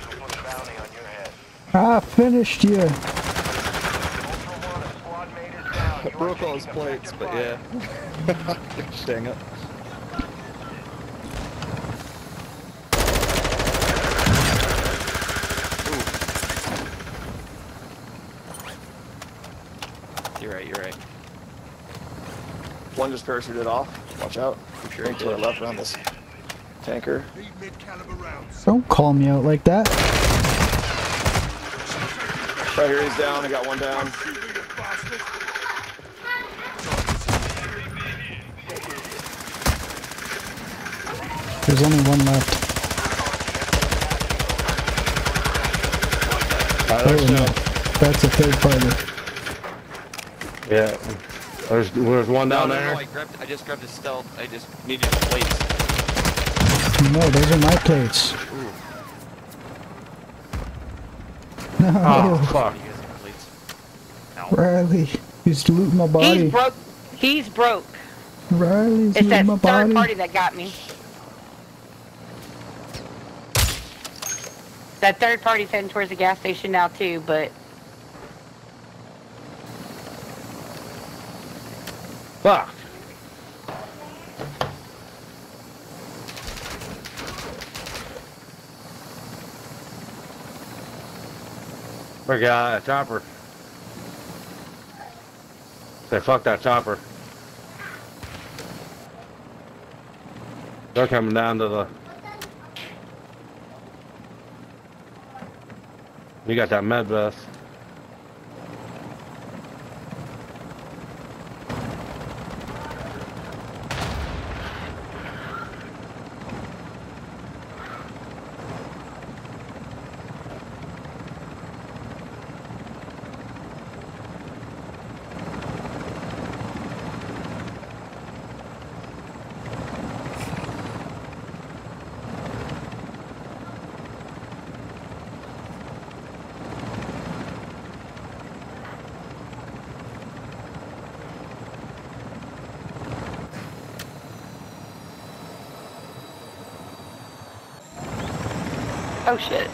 I finished you. I broke all his plates, but yeah. Dang it. You're right. One just parachuted off. Watch out. I'm sure Went to our left around this tanker. Don't call me out like that. Right here, he's down. I got one down. There's only one left. Oh no, that's a third party. Yeah. There's one down there. No, I just grabbed his stealth. I just needed his plates. No, those are my plates. No, Oh, fuck. You guys have plates. No. Riley, he's looting my body. He's broke. Riley's It's that looting my third body. party that got me. That third party's heading towards the gas station now too, but Fuck. We got a chopper. Say fuck that chopper. They're coming down to the. You got that med vest. oh shit.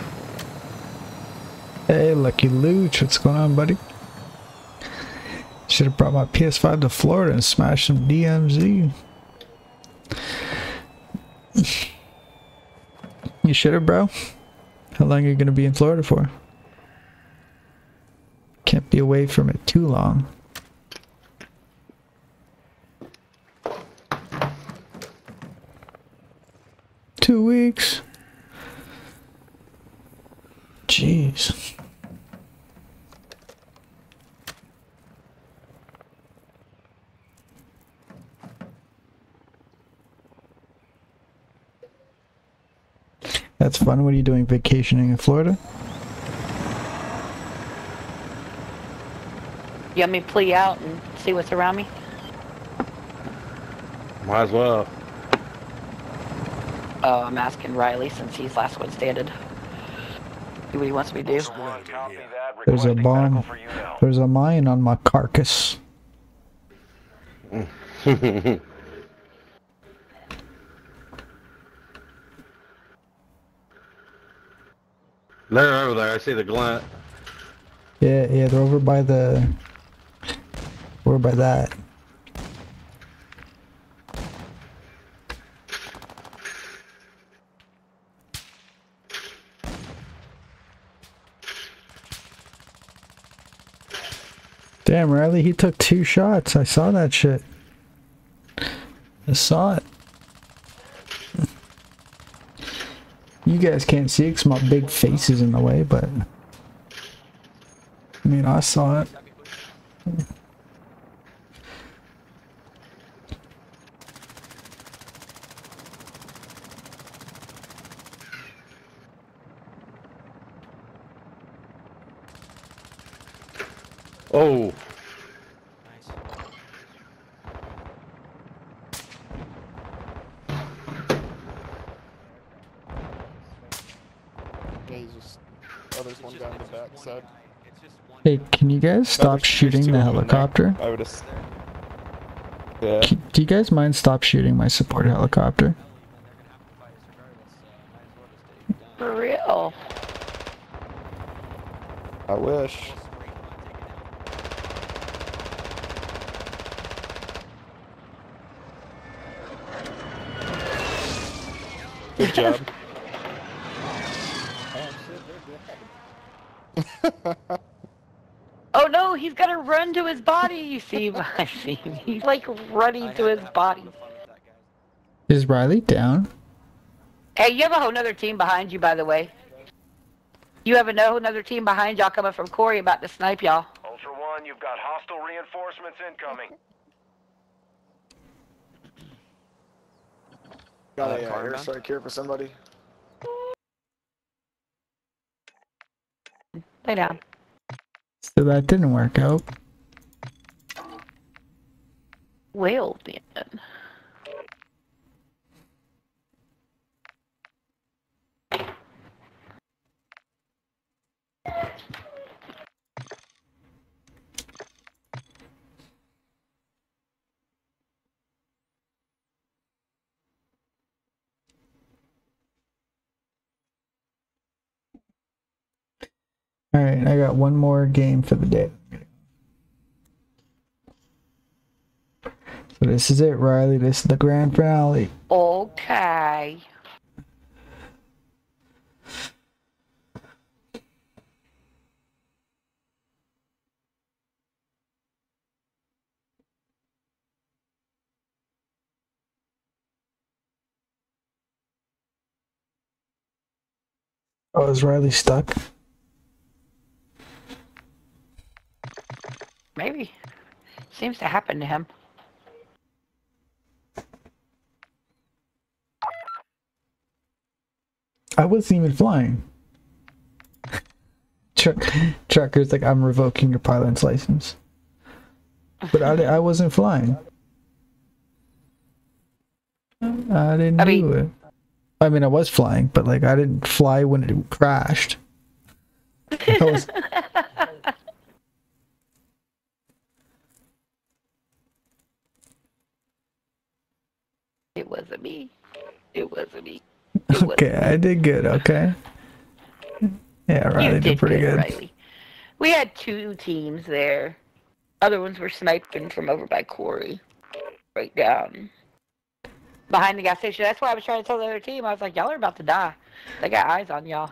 Hey, Lucky Luch, what's going on, buddy? should have brought my PS5 to Florida and smashed some DMZ. You should have, bro. How long are you gonna be in Florida for? Can't be away from it too long. Two weeks. Jeez. That's fun. What are you doing vacationing in Florida? You want me to plea out and see what's around me? Might as well. Oh, I'm asking Riley since he's last one standing. See what he wants me to do. Copy that. There's a Requesting bomb. medical for you now. There's a mine on my carcass. They're over there. I see the glint. Yeah, they're over by the... Over by that. Damn, Riley, he took 2 shots. I saw that shit. I saw it. You guys can't see it because my big face is in the way, but... I mean, I saw it. Oh. Yeah, he's just... Oh, there's one guy on the back side. Hey, can you guys stop There's shooting two the of them there. helicopter? I would have... Yeah. Do you guys mind stop shooting my support helicopter? For real. I wish. Good job. Oh no, he's got to run to his body, you see. I see him. He's like running to his body. Is Riley down? Hey, you have a whole nother team behind you, by the way. You have a whole nother team behind y'all coming from Corey about to snipe y'all. Ultra One, you've got hostile reinforcements incoming. Got a airstrike here for somebody. Lay down. So that didn't work out. Well, then. Alright, I got one more game for the day. So this is it, Riley. This is the grand finale. Okay. Oh, is Riley stuck? Maybe. Seems to happen to him. I wasn't even flying. Trucker's like, I'm revoking your pilot's license. But I wasn't flying. I didn't do it. I mean, I was flying, but like, I didn't fly when it crashed. I was... It wasn't me. It wasn't me. Okay, I did good, okay? Yeah, Riley did pretty good. Riley. We had 2 teams there. Other ones were sniping from over by Quarry. Right down. Behind the gas station. That's why I was trying to tell the other team. I was like, y'all are about to die. They got eyes on y'all.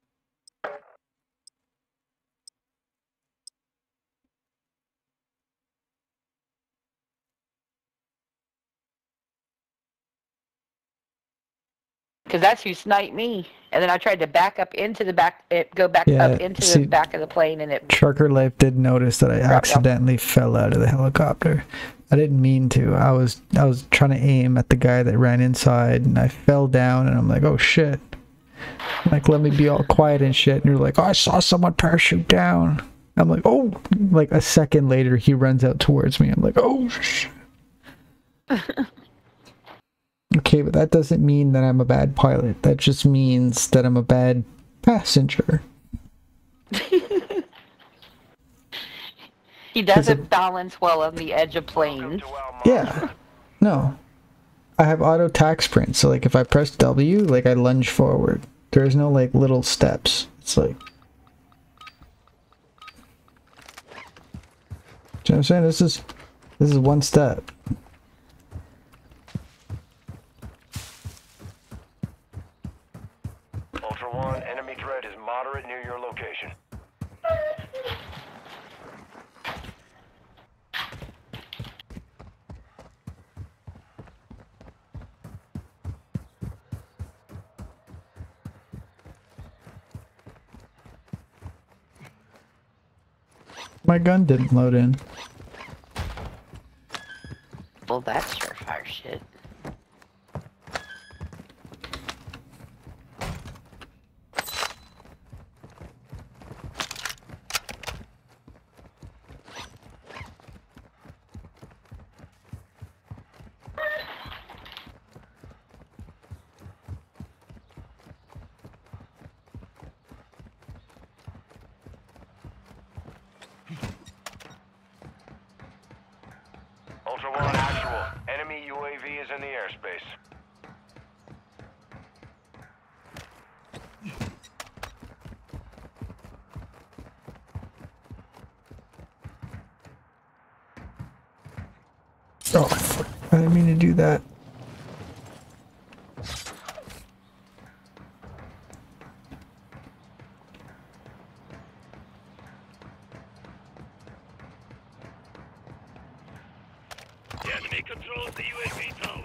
Because that's who sniped me. And then I tried to back up into the back, go back up into the back of the plane, and it... Trucker Life did notice that I accidentally fell out of the helicopter. I didn't mean to. I was trying to aim at the guy that ran inside, and I fell down, and I'm like, oh shit. Like, let me be all quiet and shit. And you're like, oh, I saw someone parachute down. I'm like, oh. Like, a second later, he runs out towards me. I'm like, oh shit. Okay, but that doesn't mean that I'm a bad pilot. That just means that I'm a bad passenger. He doesn't balance well on the edge of planes. Yeah. No. I have auto tack sprint, so like if I press W, like I lunge forward. There's no like little steps. It's like... Do you know what I'm saying? This is one step. Ultra One, enemy threat is moderate near your location. My gun didn't load in. Well, that's surefire shit. Ultra One, actual. Enemy UAV is in the airspace. Oh, fuck. I didn't mean to do that. The enemy controls the UAV tower.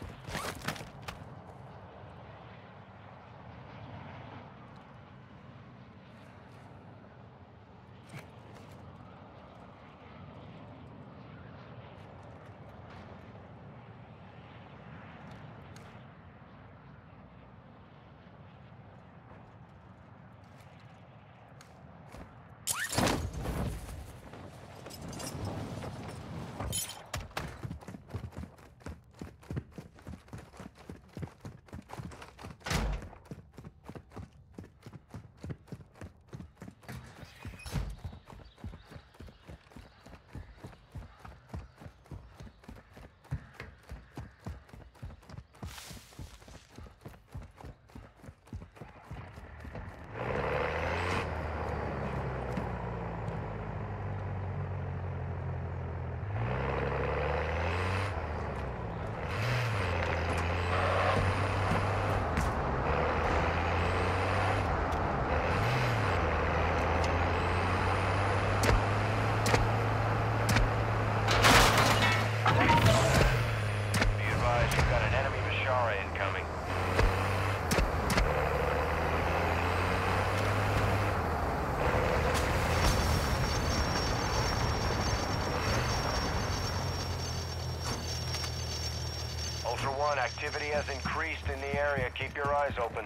Ultra One, activity has increased in the area. Keep your eyes open.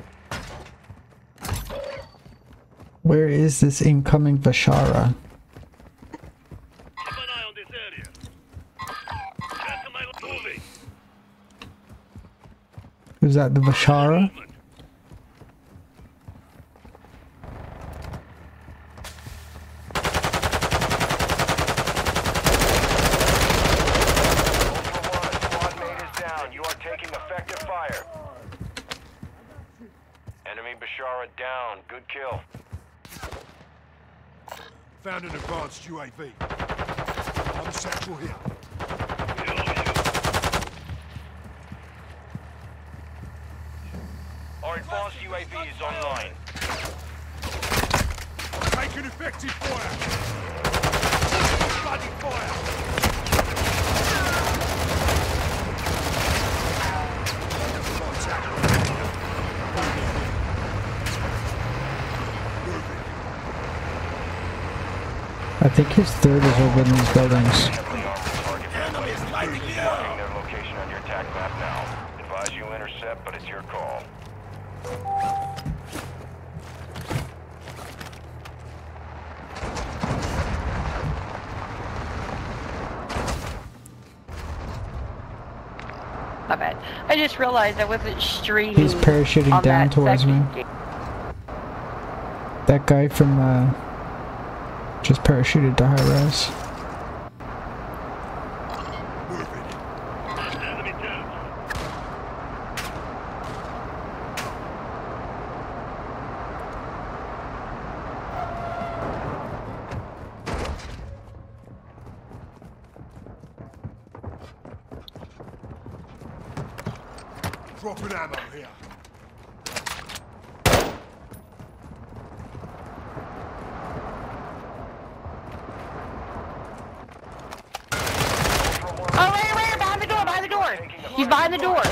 Where is this incoming Vashara? Keep an eye on this area. Get to my moving. Is that the Vashara? Movement. Down. Good kill. Found an advanced UAV. satchel here. Our advanced UAV is online. Taking effective fire. Bloody fire. I think his third is over in these buildings. Enemies lighting me Marking up. their location on your attack map now. Advise you intercept, but it's your call. My bad. I just realized I wasn't streaming. He's parachuting on down that towards me. second game. That guy from just parachuted to high res. Dropping ammo here. Oh, wait, behind the door, behind the door. He's behind the door.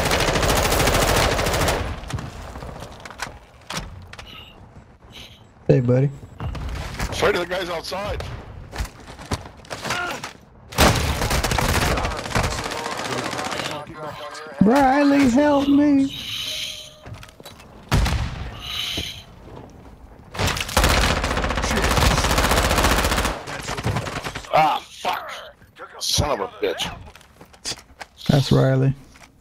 Hey, buddy. Afraid of the guys outside. Riley, help me! Ah, fuck. Son of a bitch. That's Riley.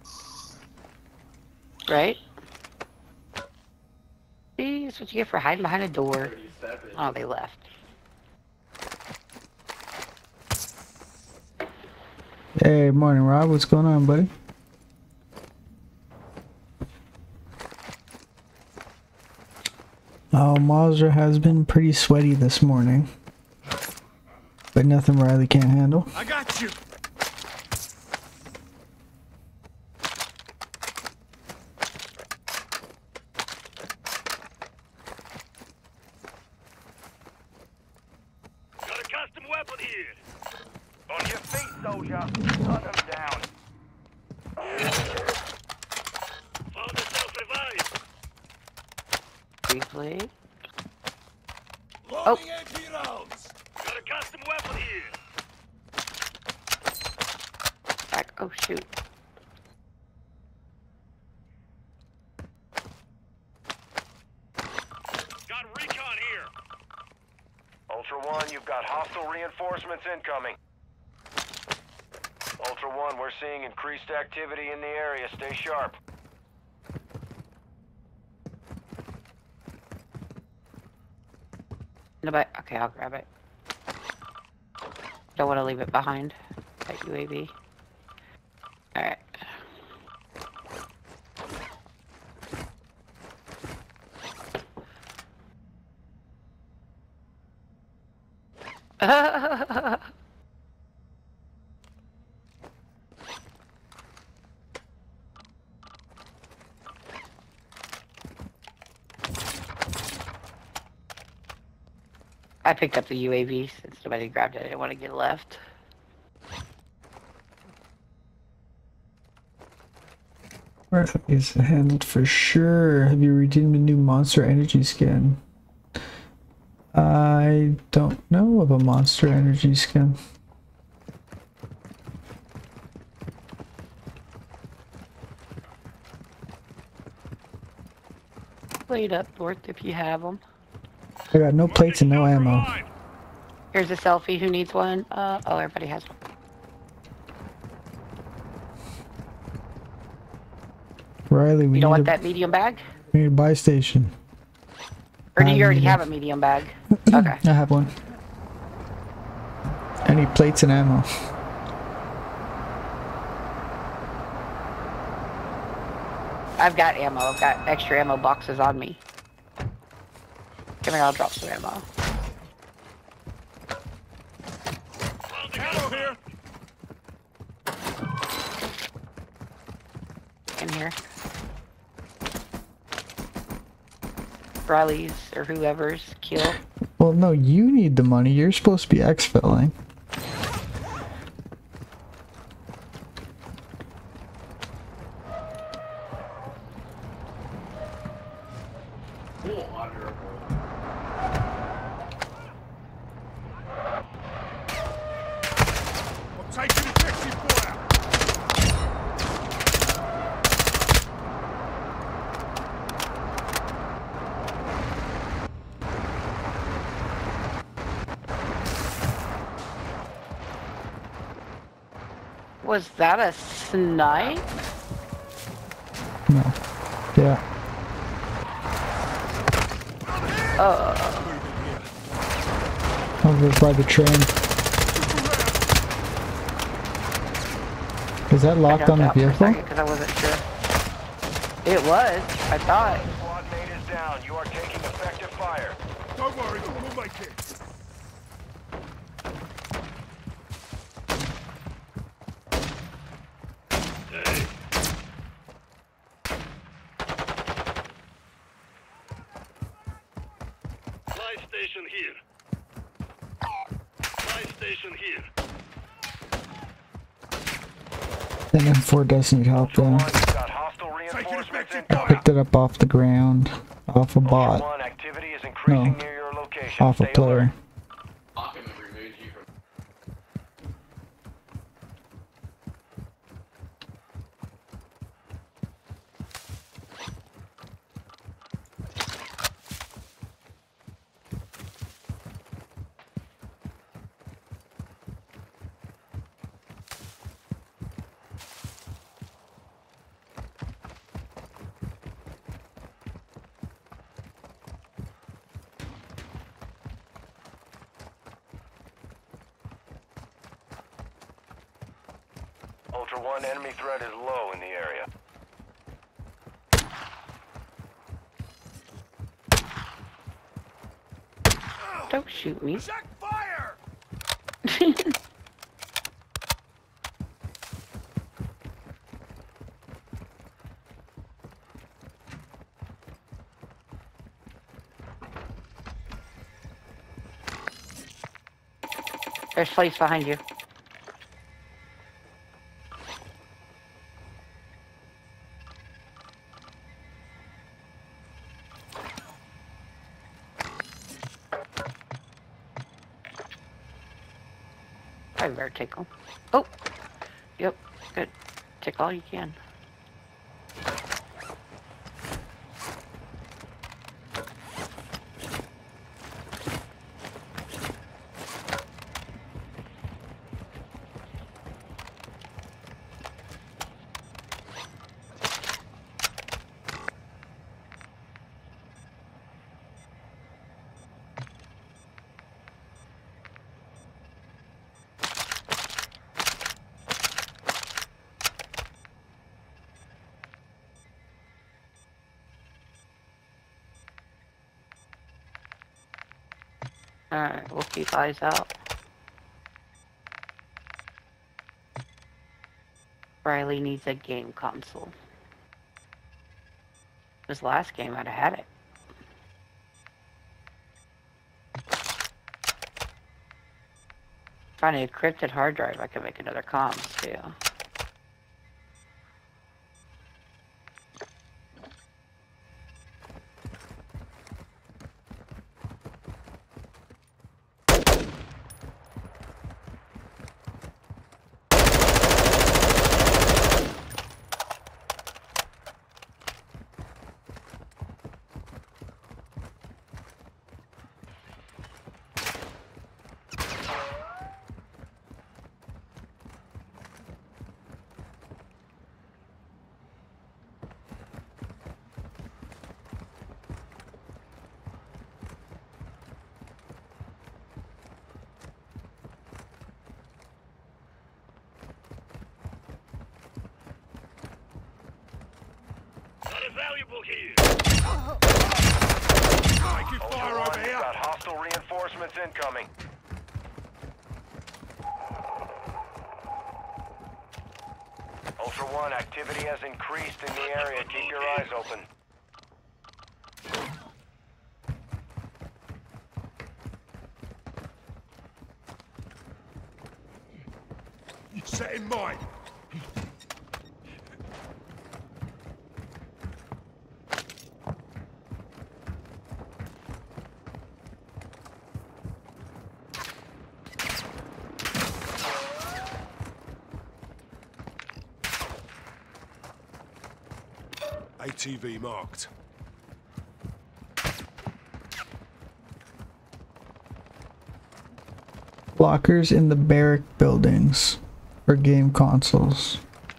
Right? See, that's what you get for hiding behind a door. Oh, they left. Hey, morning, Rob. What's going on, buddy? Oh, Mazra has been pretty sweaty this morning. But nothing Riley can't handle. I got you. Got a custom weapon here. On your feet, soldier. Hunt them down. Found yourself revived. Briefly. Loading AP rounds. Got a custom weapon here. Back. Oh, shoot. Got recon here. Ultra One, you've got hostile reinforcements incoming. Ultra One, we're seeing increased activity in the area. Stay sharp. Nobody. Okay, I'll grab it. Don't want to leave it behind. That UAV. Alright. I picked up the UAV since nobody grabbed it. I didn't want to get left. Worth is handled for sure. Have you redeemed a new Monster Energy skin? I don't know of a Monster Energy skin. Wait up north if you have them. I got no plates and no ammo. Here's a selfie. Who needs one? Oh, everybody has one. Riley, we You don't want need that medium bag? we need a buy station. Or do you already medium. have a medium bag? Okay. I have one. I need plates and ammo. I've got ammo. I've got extra ammo boxes on me. Come here, I'll drop some ammo. Ammo here. in here. Riley's or whoever's kill. Well, no, you need the money. You're supposed to be exfilling. I'm taking effective fire. Was that a snipe? No. Yeah. Over by the train. Is that locked on the vehicle? Because I wasn't sure. It was. I thought. Squad mate is down. You are taking effective fire. Don't worry, we'll make it. Fly station here. Fly station here. The M4 does need help though. Got hostile Taking reinforcements effective incoming. Picked it up off the ground. Off a bot. One activity is increasing No. near your location. Off a Stay alert. player. Ultra One, enemy threat is low in the area. Don't shoot me. Check fire! There's place behind you. I better take them. Oh! Yep, good. Take all you can. Alright, we'll keep eyes out. Riley needs a game console. This last game, I'd have had it. Find a encrypted hard drive, I can make another comms too. Valuable here. Taking fire over here. Got hostile reinforcements incoming. Ultra Ultra One, activity has increased in the area. Keep your eyes open. You set in mine. ATV marked. Blockers in the barrack buildings for game consoles.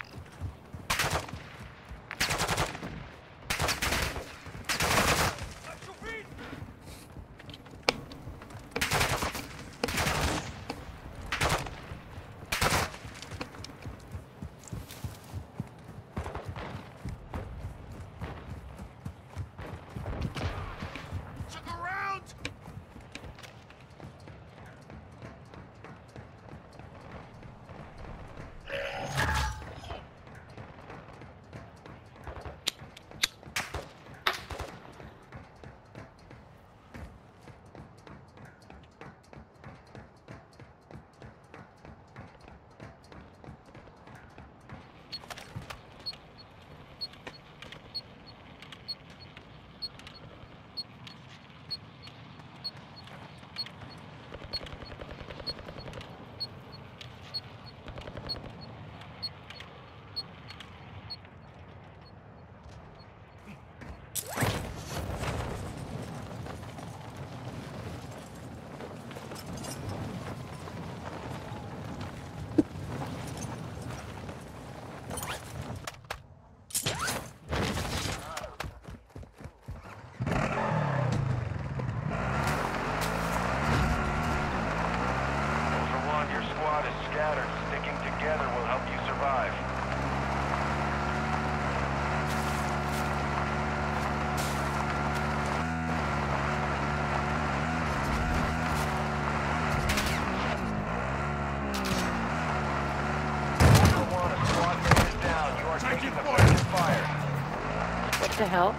What the hell?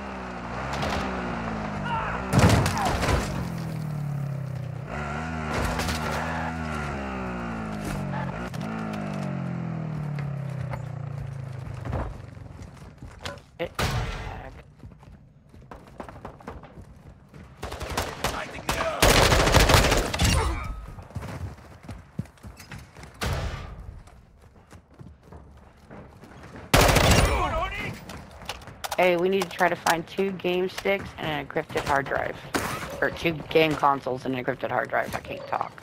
Hey, we need to try to find 2 game sticks and an encrypted hard drive. Or 2 game consoles and an encrypted hard drive. I can't talk.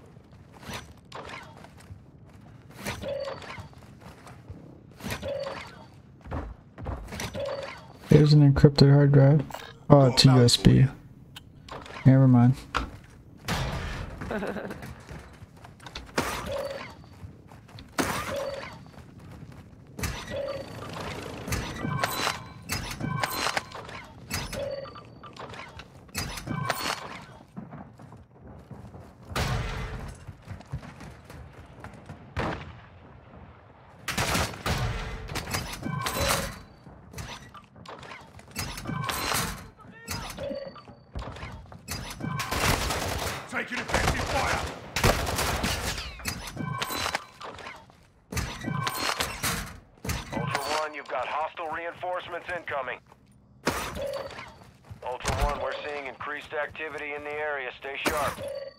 There's an encrypted hard drive. Oh, it's a USB. Never mind. Taking effective fire! Ultra One, you've got hostile reinforcements incoming. Ultra One, we're seeing increased activity in the area. Stay sharp.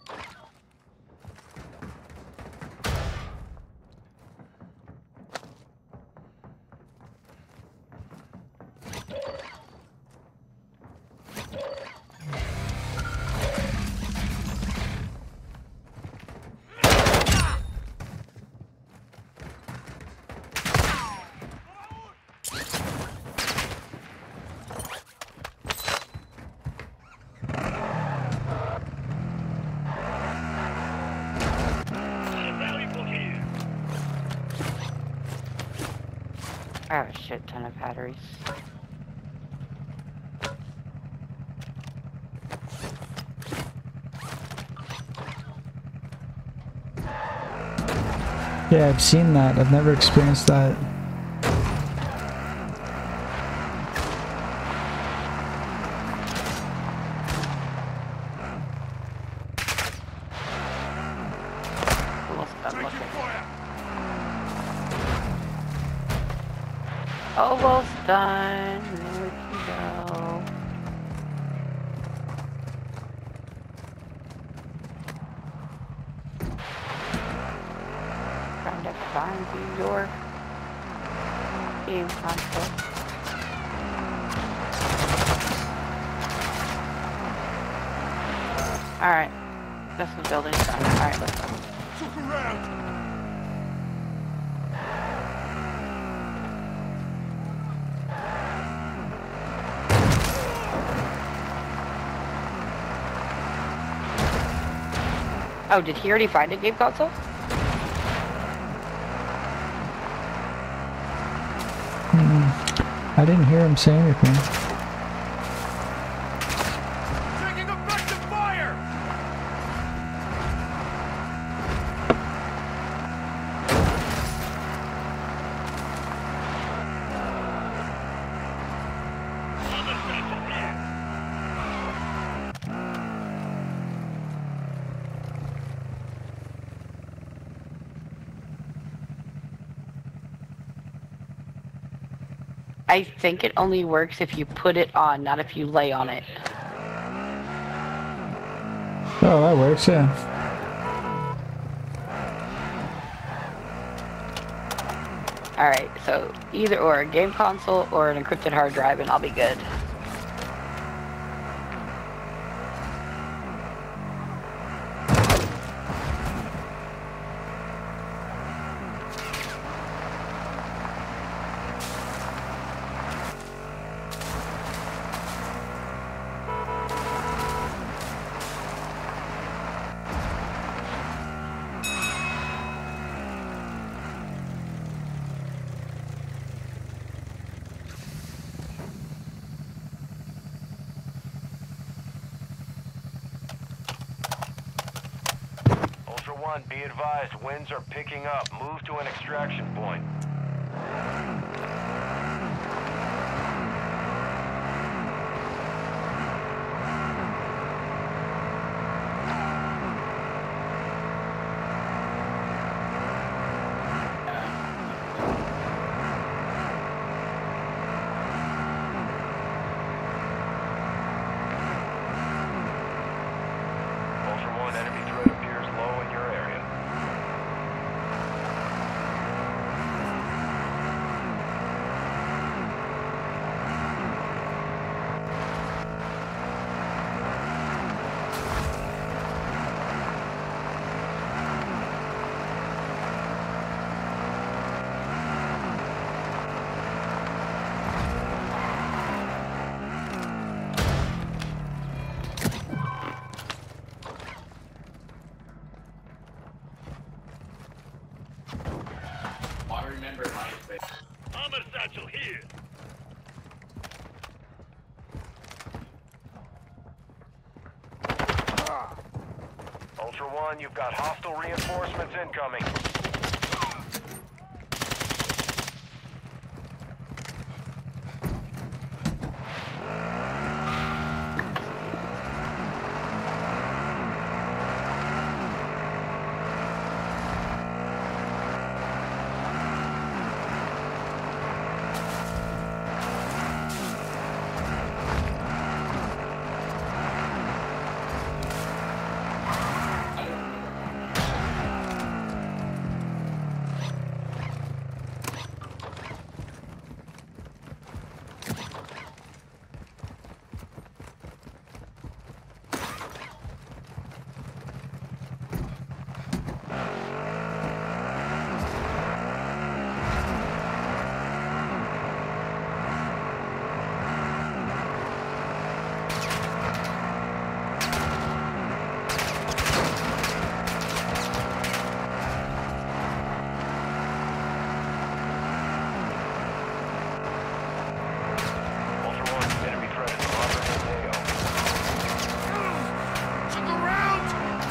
I have a shit ton of batteries. Yeah, I've seen that. I've never experienced that. Almost done. There we can go. Trying to find you your game console. Alright. This is building's done. Alright, let's go. Look around. Oh, did he already find a game console? I didn't hear him say anything. Taking effective fire. I think it only works if you put it on, not if you lay on it. Oh, that works, yeah. Alright, so either or, a game console or an encrypted hard drive and I'll be good. Ultra One, be advised, winds are picking up. Move to an extraction point. Ultra One, enemy threat appears low in your area. Armor satchel here. Ultra One, you've got hostile reinforcements incoming. Ultra One, enemy threat is moderate and AO. Look around.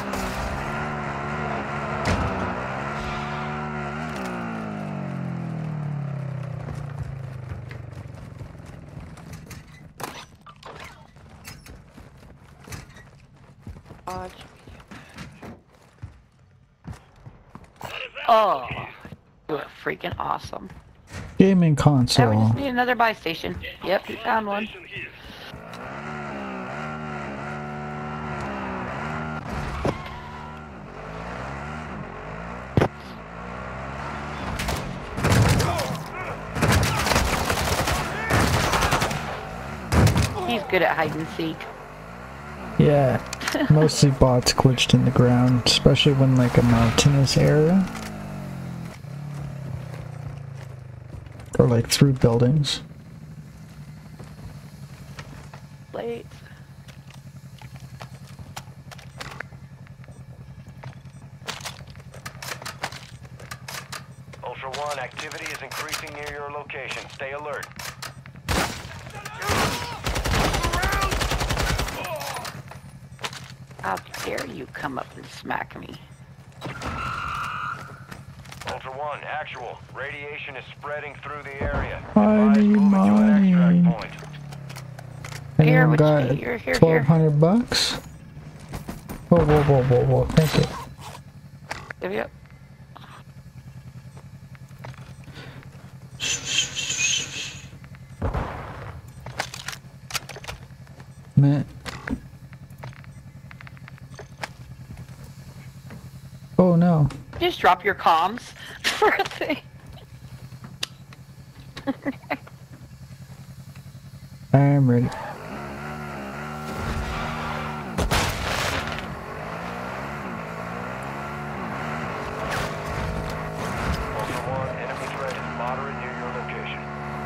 Watch. Oh, you are freaking awesome. Gaming Now we console. just need another buy station. Yep, we found one. He's good at hide and seek. Yeah, mostly bots glitched in the ground, especially when like a mountainous area. Or like through buildings. Late. Ultra One, activity is increasing near your location. Stay alert. How dare you come up and smack me? Ultra One, actual. Radiation is spreading through the area. I Advise need moving to an extract money. point. Here, Anyone what got you- here, 1,200 bucks? Whoa, whoa, whoa, whoa, whoa, thank you. Yep. Man. Oh no. Just drop your comms for a thing. I'm ready. Ultra One, enemy threat is moderate near your location.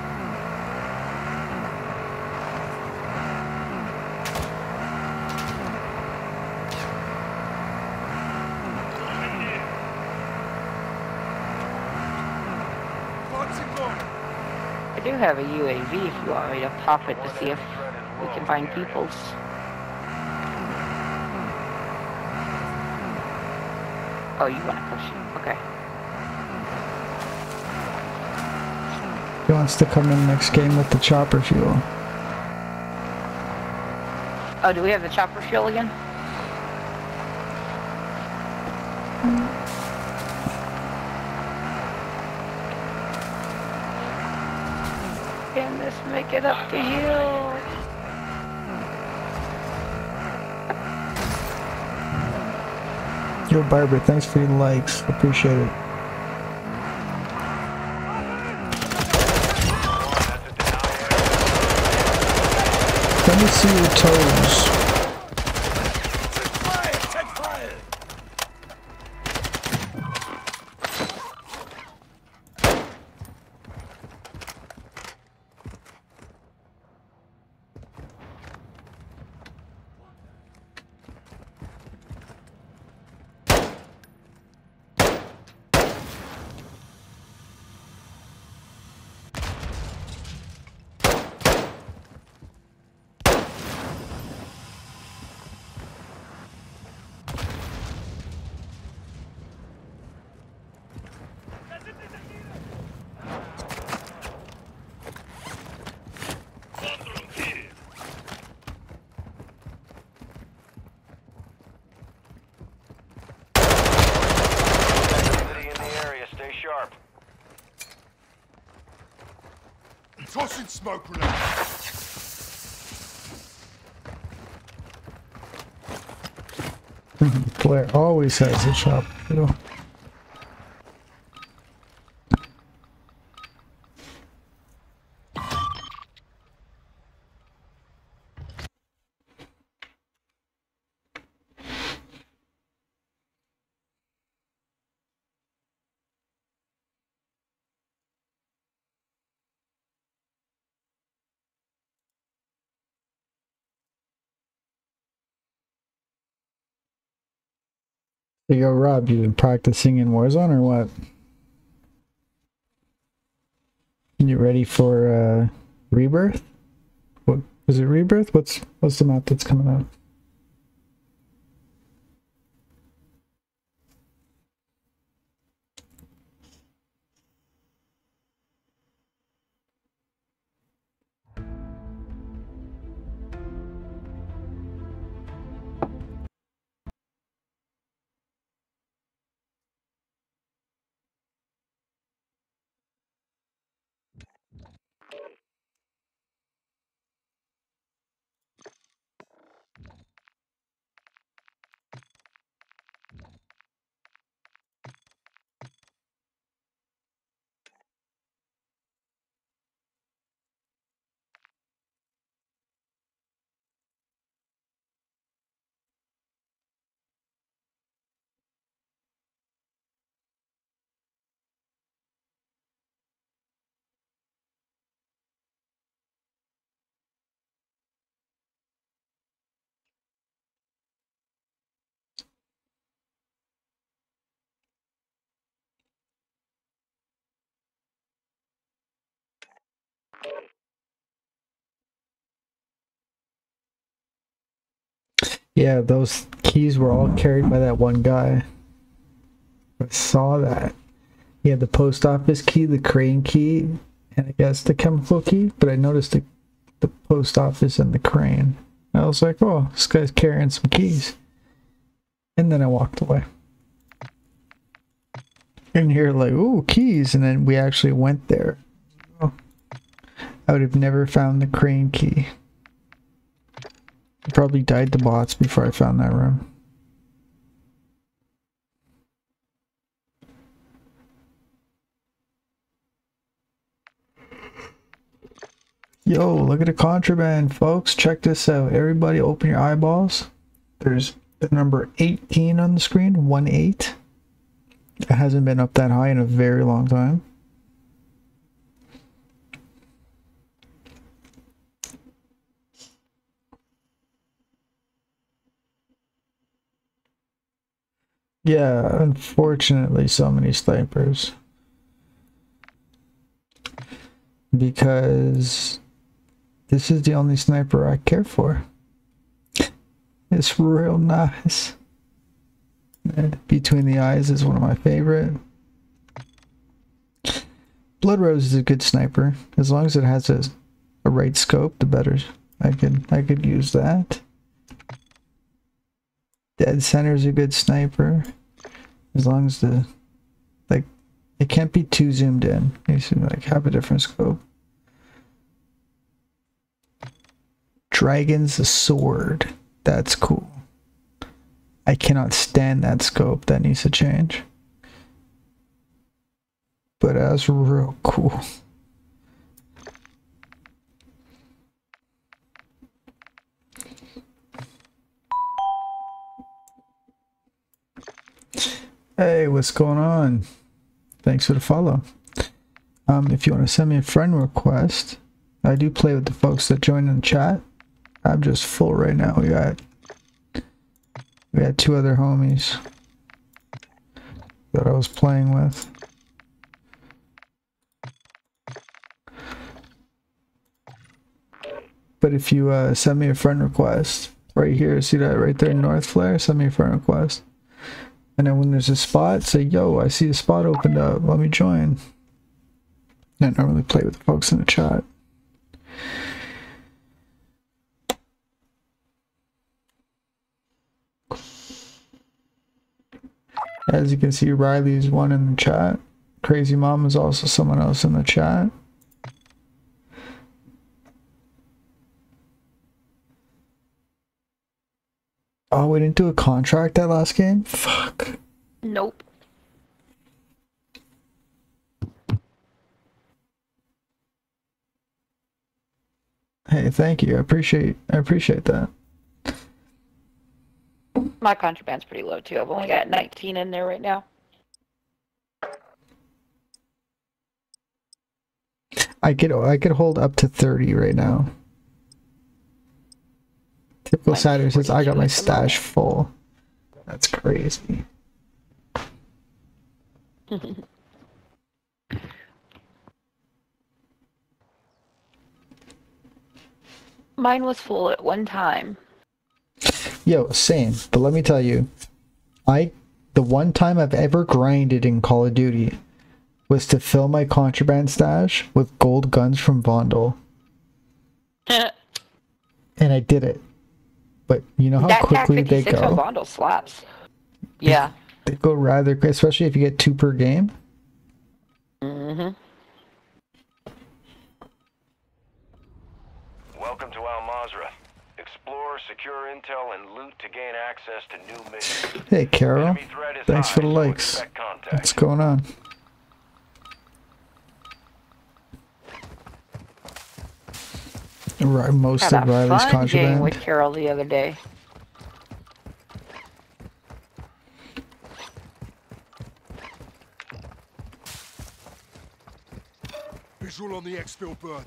What's it going? I do have a UAV if you want me to pop it to see if we can find peoples. Oh, you want to push it? Okay. He wants to come in next game with the chopper fuel. Oh, do we have the chopper fuel again? Can this make it up the hill? Yo, Barbara, thanks for your likes. Appreciate it. Let me see your toes. Fire! Take fire! Activity in the area. Stay sharp. Tossing smoke grenade. Blair always has a chopper fuel. So, yo, Rob, you been practicing in Warzone or what? You ready for Rebirth? What is it? Rebirth? What's the map that's coming out? Yeah, those keys were all carried by that one guy. I saw that. He had the post office key, the crane key, and I guess the chemical key, but I noticed the post office and the crane. I was like, oh, this guy's carrying some keys. And then I walked away. And you're like, ooh, keys. And then we actually went there. Oh, I would have never found the crane key. I probably died to bots before I found that room. Yo, look at the contraband, folks. Check this out. Everybody open your eyeballs. There's the number 18 on the screen. 1-8. It hasn't been up that high in a very long time. Yeah, unfortunately, so many snipers. Because this is the only sniper I care for. It's real nice. And Between the Eyes is one of my favorite. Blood Rose is a good sniper. As long as it has a right scope, the better. I could use that. Dead Center is a good sniper. As long as it can't be too zoomed in. You should have a different scope. Dragon's Sword. That's cool. I cannot stand that scope. That needs to change. But that's real cool. Hey, what's going on? Thanks for the follow. If you want to send me a friend request, I do play with the folks that join in the chat. I'm just full right now. We got 2 other homies that I was playing with. But if you send me a friend request right here, see that right there, North Flare, send me a friend request. And then when there's a spot, say, yo, I see a spot opened up, let me join. I normally play with the folks in the chat. As you can see, Riley's one in the chat. CrazyMama is also someone else in the chat. Oh, we didn't do a contract that last game? Fuck. Nope. Hey, thank you. I appreciate that. My contraband's pretty low too. I've only got 19 in there right now. I could hold up to 30 right now. Typical Saturday says I got my stash full. That's crazy. Mine was full at one time. Yo, same. But let me tell you, the one time I've ever grinded in Call of Duty was to fill my contraband stash with gold guns from Vondel. And I did it. But you know how that quickly they TAC-56 go? from Vondel slaps. Yeah. They go rather quick, especially if you get 2 per game. Mm-hmm. Welcome to Al Mazrah. Explore, secure intel, and loot to gain access to new missions. Hey, Carol. Enemy threat is Thanks high, for the so likes. expect contact. What's going on? Most Had of a Riley's fun game contraband. with Carol the other day. Visual on the exfil bird.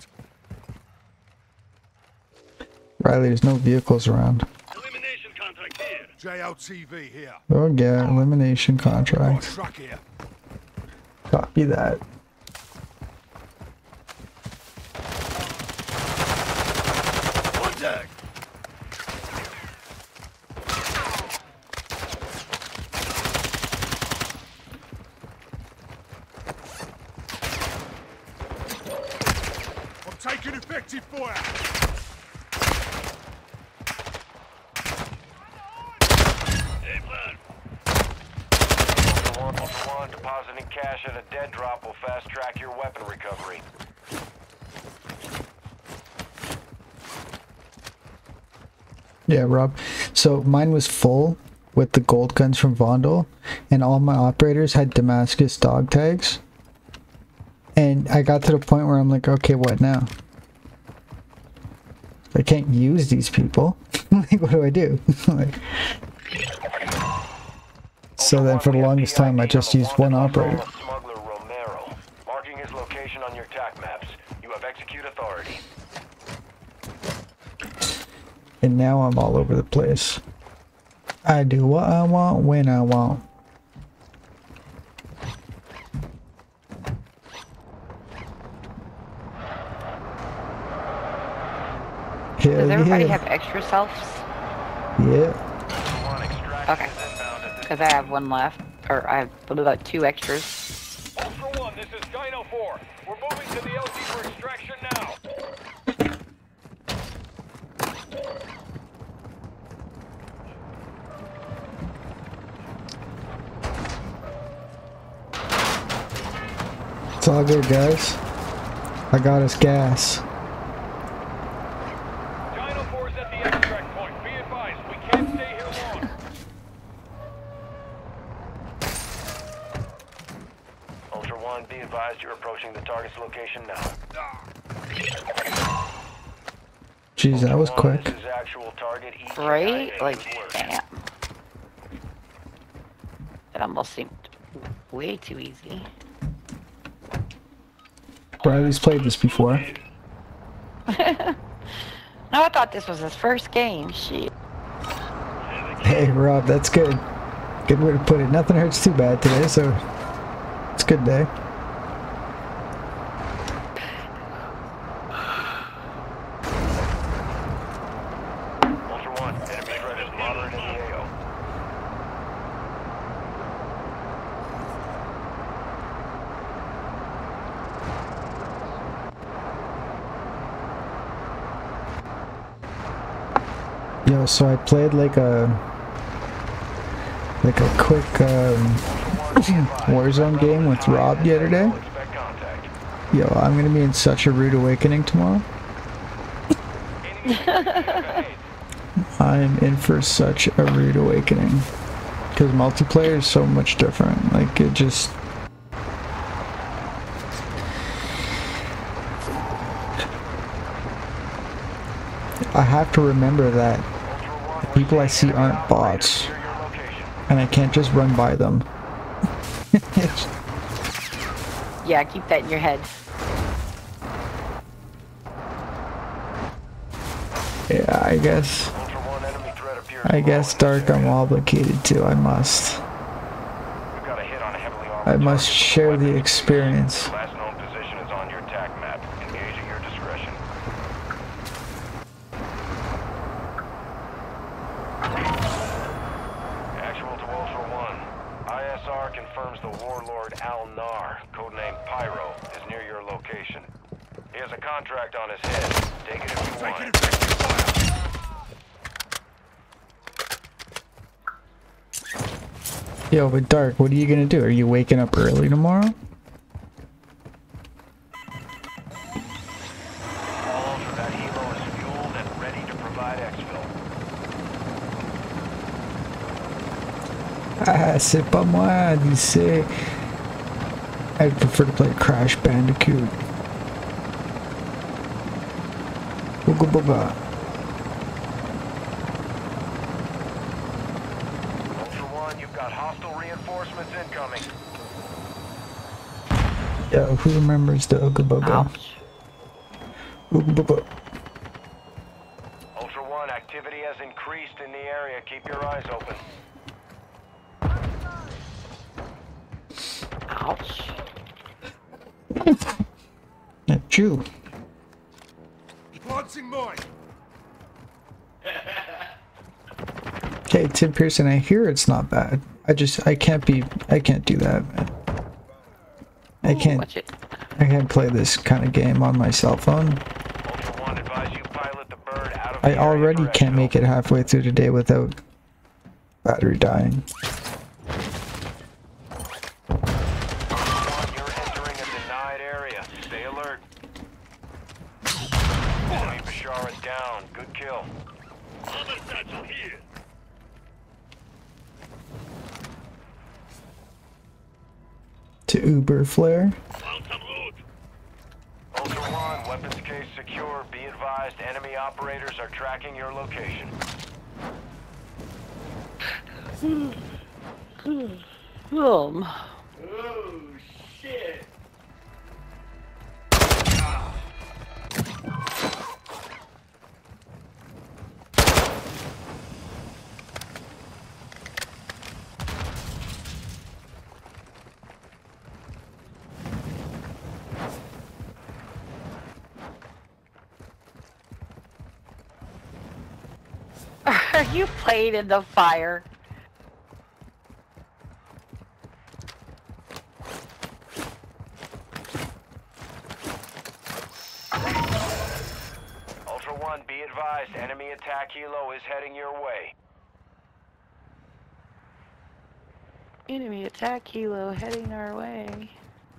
Riley, there's no vehicles around. Elimination contract here. JLTV here. Oh yeah, elimination Got a contract. truck here. Copy that. Contact. taking effective fire. Ultra One, depositing cash at a dead drop will fast track your weapon recovery. Yeah, Rob. So mine was full with the gold guns from Vondel, and all my operators had Damascus dog tags. And I got to the point where I'm like, okay, what now? I can't use these people. Like, what do I do? Like, so then for the longest time, I just used one operator. Smuggler Romero, marking his location on your TAC maps. You have execute authority. And now I'm all over the place. I do what I want when I want. Hell Does everybody yeah. have extra selves? Yeah. Okay. Because I have one left. Or I have about 2 extras. Ultra One, this is Dino 4. We're moving to the LZ for extraction now. It's all good, guys. I got us gas. Dino 4 is at the extract point. Be advised, we can't stay here long. Ultra One, be advised you're approaching the target's location now. Jeez, that was Ultra One, quick. This is actual target ETA. Right? Like, Good work. damn. That almost seemed way too easy. Riley's played this before. No, I thought this was his first game. Shit. Hey, Rob, that's good. Good way to put it. Nothing hurts too bad today, so it's a good day. Ultra One, enemy threat is moderate in the AO. Yo, so I played like a quick Warzone game with Rob the other day. Expect contact. Yo, I'm gonna be in such a rude awakening tomorrow. I'm in for such a rude awakening. Because multiplayer is so much different. Like, it just... I have to remember that people I see aren't bots. And I can't just run by them. Yeah, keep that in your head. Yeah, I guess Dark, I'm obligated to. I must share the experience. Last known position is on your TAC map. Engage at your discretion. Actual to Ultra One. ISR confirms the warlord Al-Nar, codename Pyro, is near your location. He has a contract on his head. Take it if you want. Taking effective fire. Yo, but Dark, what are you gonna do? Are you waking up early tomorrow? All Ultra, that helo is fueled and ready to provide exfil. Ah, c'est pas moi, dice. I'd prefer to play Crash Bandicoot. Booga booga. Ultra One, you've got hostile reinforcements incoming. Yo, who remembers the Ooga Booga? Ouch. Ooga Booga. Ultra One, activity has increased in the area. Keep your eyes open. Ouch. That's you. Launching mine. Okay, Tim Pearson, I hear it's not bad. I can't do that, man. I Ooh, can't watch it. play this kind of game on my cell phone. I the area already for can't exfil. make it halfway through the day without battery dying. You're entering a denied area. Stay alert. Enemy Bashar is down. Good kill. Other satchel here. To Uber Flare. Found some loot. Ultra One, weapons case secure. Be advised, enemy operators are tracking your location. Boom. Oh, shit. Are you playing in the fire? Ultra One, be advised, enemy attack helo is heading your way. Enemy attack kilo heading our way.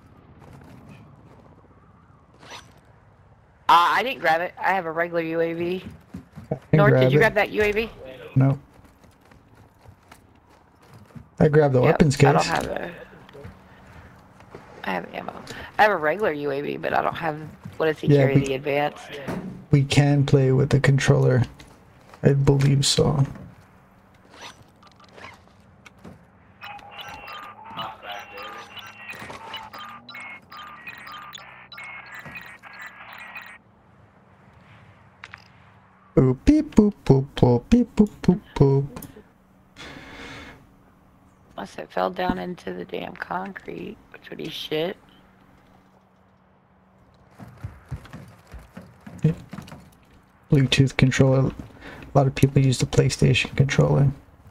I didn't grab it. I have a regular UAV. I North, did you it. grab that UAV? No. I grabbed the Yep, weapons case. I don't have a... I have ammo. I have a regular UAV, but I don't have... What does he Yeah, carry? we- The advanced? We can play with the controller. I believe so. Boop beep boop boop boop beep boop boop boop. Unless it fell down into the damn concrete, which would be shit. Bluetooth controller. A lot of people use the PlayStation controller.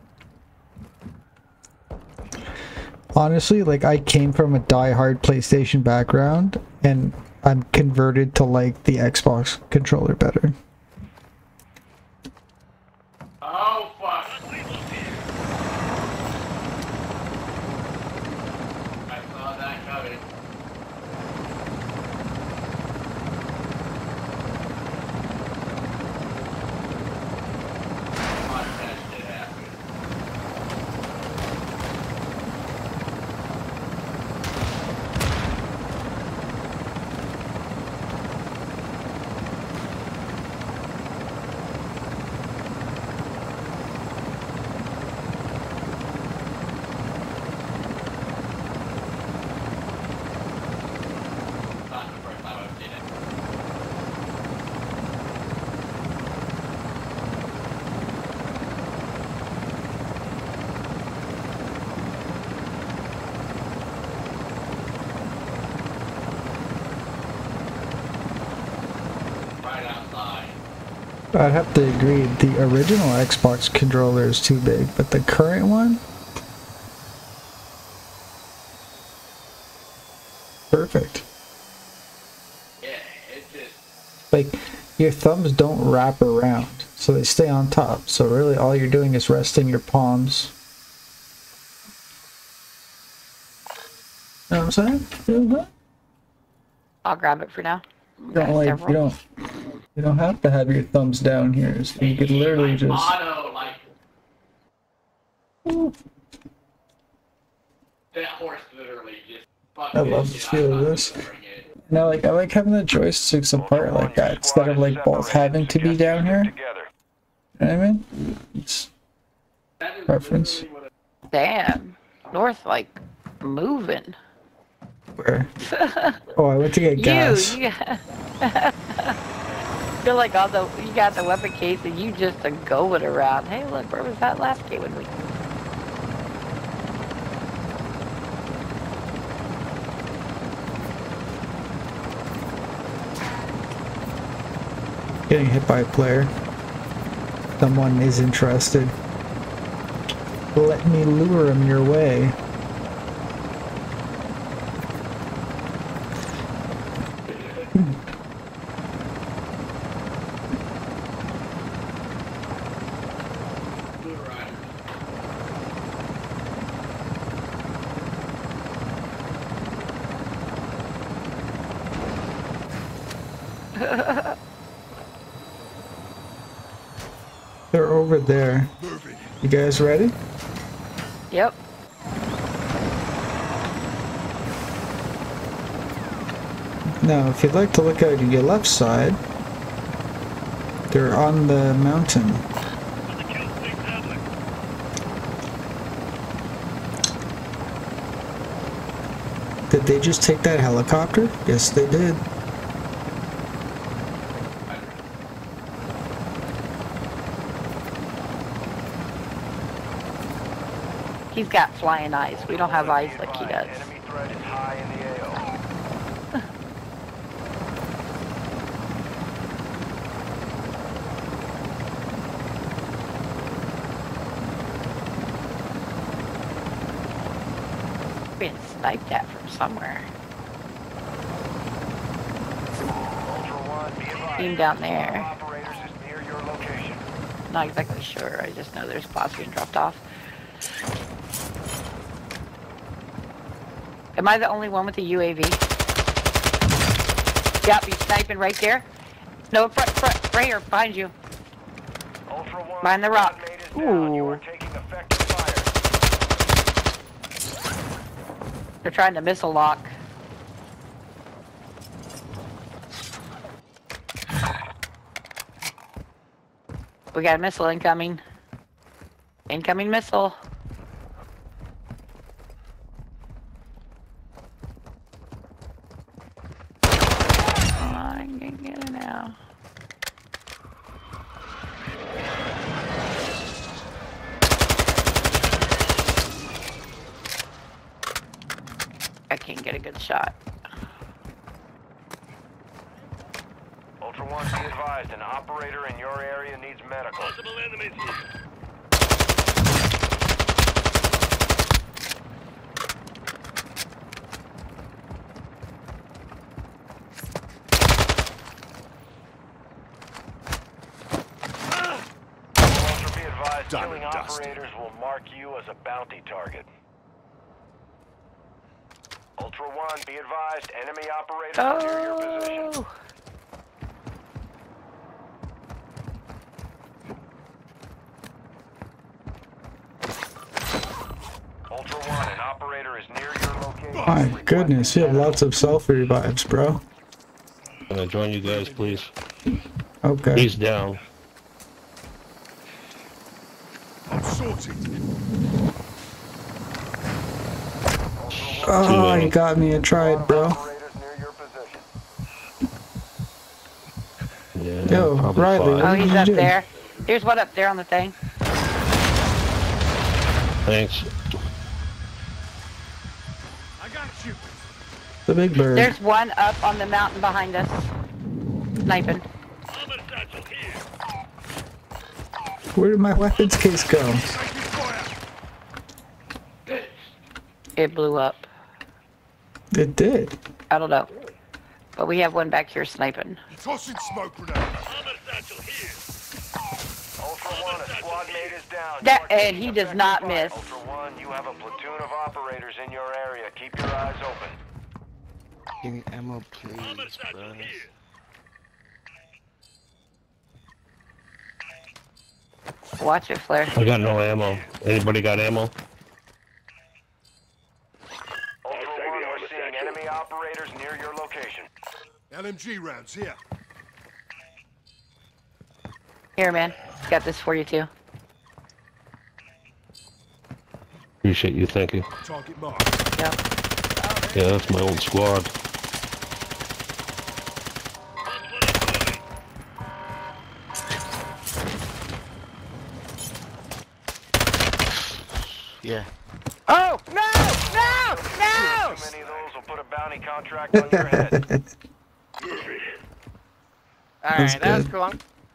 Honestly, like I came from a die-hard PlayStation background, and I'm converted to like the Xbox controller better. Oh, fuck. I saw that coming. Watch that shit happen. Not the first time I've seen it. Right outside. I'd have to agree, the original Xbox controller is too big, but the current one? Perfect. Yeah, it's just... Like, your thumbs don't wrap around, so they stay on top. So really all you're doing is resting your palms. You know what I'm saying? I'll grab it for now. You don't like, you don't have to have your thumbs down here. So you could literally just... Auto, like... That horse literally just... I love the feel of this. Now, like, I like having the joysticks apart like that, instead of, like, both having to be down here. You know what I mean? It's preference. Damn. North, like, moving. Where? Oh, I went to get gas. You feel like all the you got the weapon case and you just a going around. Hey, look, where was that last game when we? Getting hit by a player. Someone is interested. Let me lure him your way. They're over there. You guys ready? Yep. Now, if you'd like to look out to your left side, they're on the mountain. Did they just take that helicopter? Yes, they did. He's got flying eyes. We don't have eyes like he does. Enemy threat is high in the AO. Been sniped at from somewhere. Ultra One, be advised. Team down there. Operators is near your location. Not exactly sure. I just know there's bots being dropped off. Am I the only one with the UAV? Yep, he's sniping right there. No, front, right here, behind you. Ultra One, Behind the rock. squad mate is down. You Ooh. are taking effective fire. They're trying to missile lock. We got a missile incoming. Incoming missile. I can get it now. I can't get a good shot. Ultra One, be advised. An operator in your area needs medical. Possible enemies here. Ultra, be advised. Done Killing and dusted. operators will mark you as a bounty target. Ultra One, be advised. Enemy operators near your position. Oh! Ultra One, an operator is near your location. My goodness, you have lots of self-revives, bro. I'm gonna join you guys, please. Okay. He's down. I'm sorted. Oh, you got me. I tried, bro. Operators near your position. Yeah, Yo, probably Riley, five. Oh, what he's did you up do? there. Here's one up there on the thing. Thanks. I got you. The big bird. There's one up on the mountain behind us. Sniping. Armor satchel here. Where did my weapons case go? Taking fire. It blew up. It did. I don't know. But we have one back here sniping. Tossing smoke grenade. Armor satchel here. Ultra One, a squad mate is down. That- You are and taking he does effective not fire. miss. Ultra One, you have a platoon of operators in your area. Keep your eyes open. Give me ammo, please, Armor satchel bro. here. Watch it, Flare. I got no ammo. Anybody got ammo? Ultra One, we're seeing enemy operators near your location. LMG rounds here. Here, man. Got this for you, too. Appreciate you, thank you. Target marked. Yep. Yeah, that's my old squad. Yeah. Oh! No! No! No! Too many of those will put a bounty contract on your head. That's Alright, that was good. cool.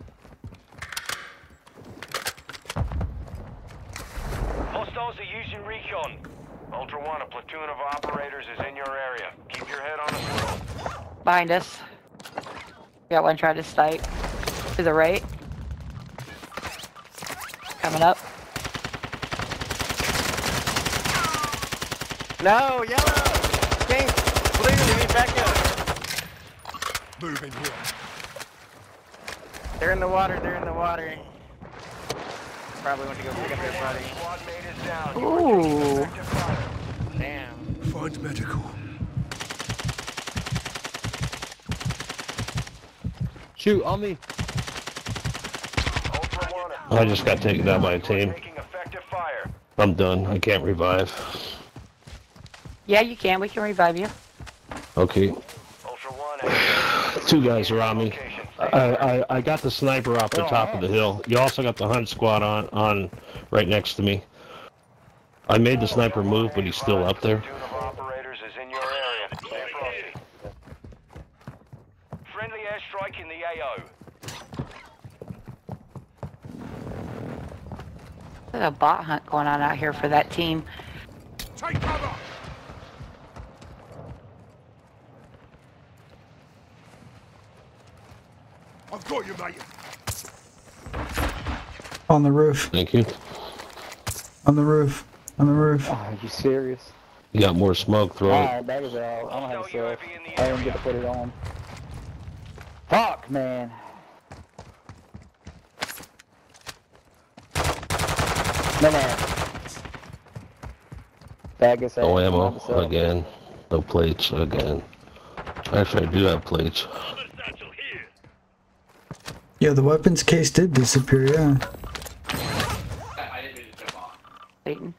Hostiles are using recon. Ultra One, a platoon of operators is in your area. Keep your head on a swivel. Behind us. Got one trying to snipe. To the right. Coming up. No, yellow! Pink! Blue, we need back up! Moving here. They're in the water. They're in the water. Probably went to go pick up their buddy. Squad mate is down. Ooh. Damn. Find medical. Shoot on me. Ultra One. I just got taken down by a team. Taking effective fire. I'm done. I can't revive. Yeah, you can. We can revive you. Okay. Ultra One. 2 guys are on me. I got the sniper off the top of the hill. You also got the hunt squad on right next to me. I made the sniper move, but he's still up there. Platoon of operators is in your area. Stay frosty. Friendly airstrike in the AO. There's a bot hunt going on out here for that team. Take cover. I've got you, mate. On the roof. Thank you. On the roof. On the roof. Oh, are you serious? You got more smoke, throw it. Alright, that is out. I don't have a cell. I didn't get to put it on. Fuck, man. No man. Bag is No out. ammo again. No plates again. Actually, I do have plates. Yeah, the weapons case did disappear, yeah. Satan.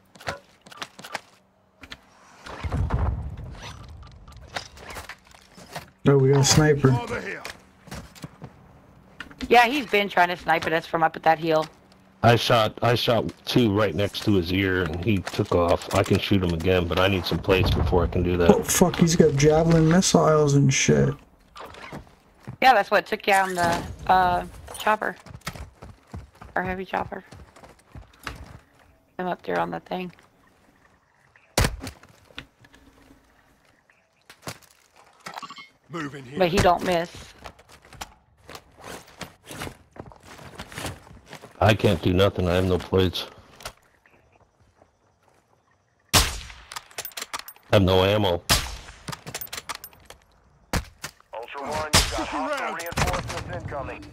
Oh, we got a sniper. Over here. Yeah, he's been trying to snipe at us from up at that hill. I shot 2 right next to his ear, and he took off. I can shoot him again, but I need some plates before I can do that. Oh, fuck, he's got javelin missiles and shit. Yeah, that's what took down the chopper. Our heavy chopper. I'm up there on the thing. Move in here. But he don't miss. I can't do nothing. I have no plates. I have no ammo. Ultra One, you've got hostile reinforcements incoming.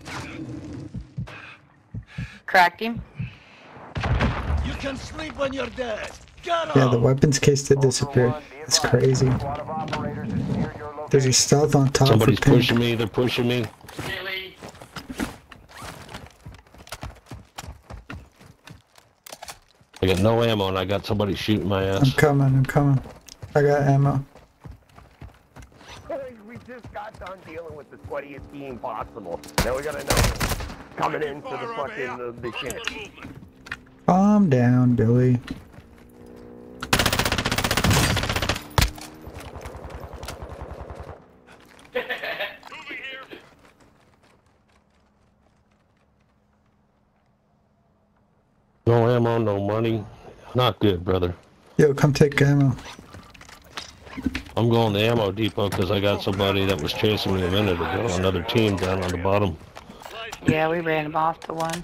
Cracked him. You can sleep when you're dead. Get Yeah, up. the weapons case did disappear. It's crazy. Squad of operators is near your location. There's a stealth on top Somebody's for pink. pushing me. They're pushing me. I got no ammo, and I got somebody shooting my I'm ass. coming, I'm coming. I got ammo. We just got done dealing with the sweatiest team possible. Now we gotta know coming in for the fucking the shit. Calm down, Billy. No ammo, no money. Not good, brother. Yo, come take ammo. I'm going to ammo depot because I got somebody that was chasing me a minute ago. Another team down on the bottom. Yeah, we ran him off to one.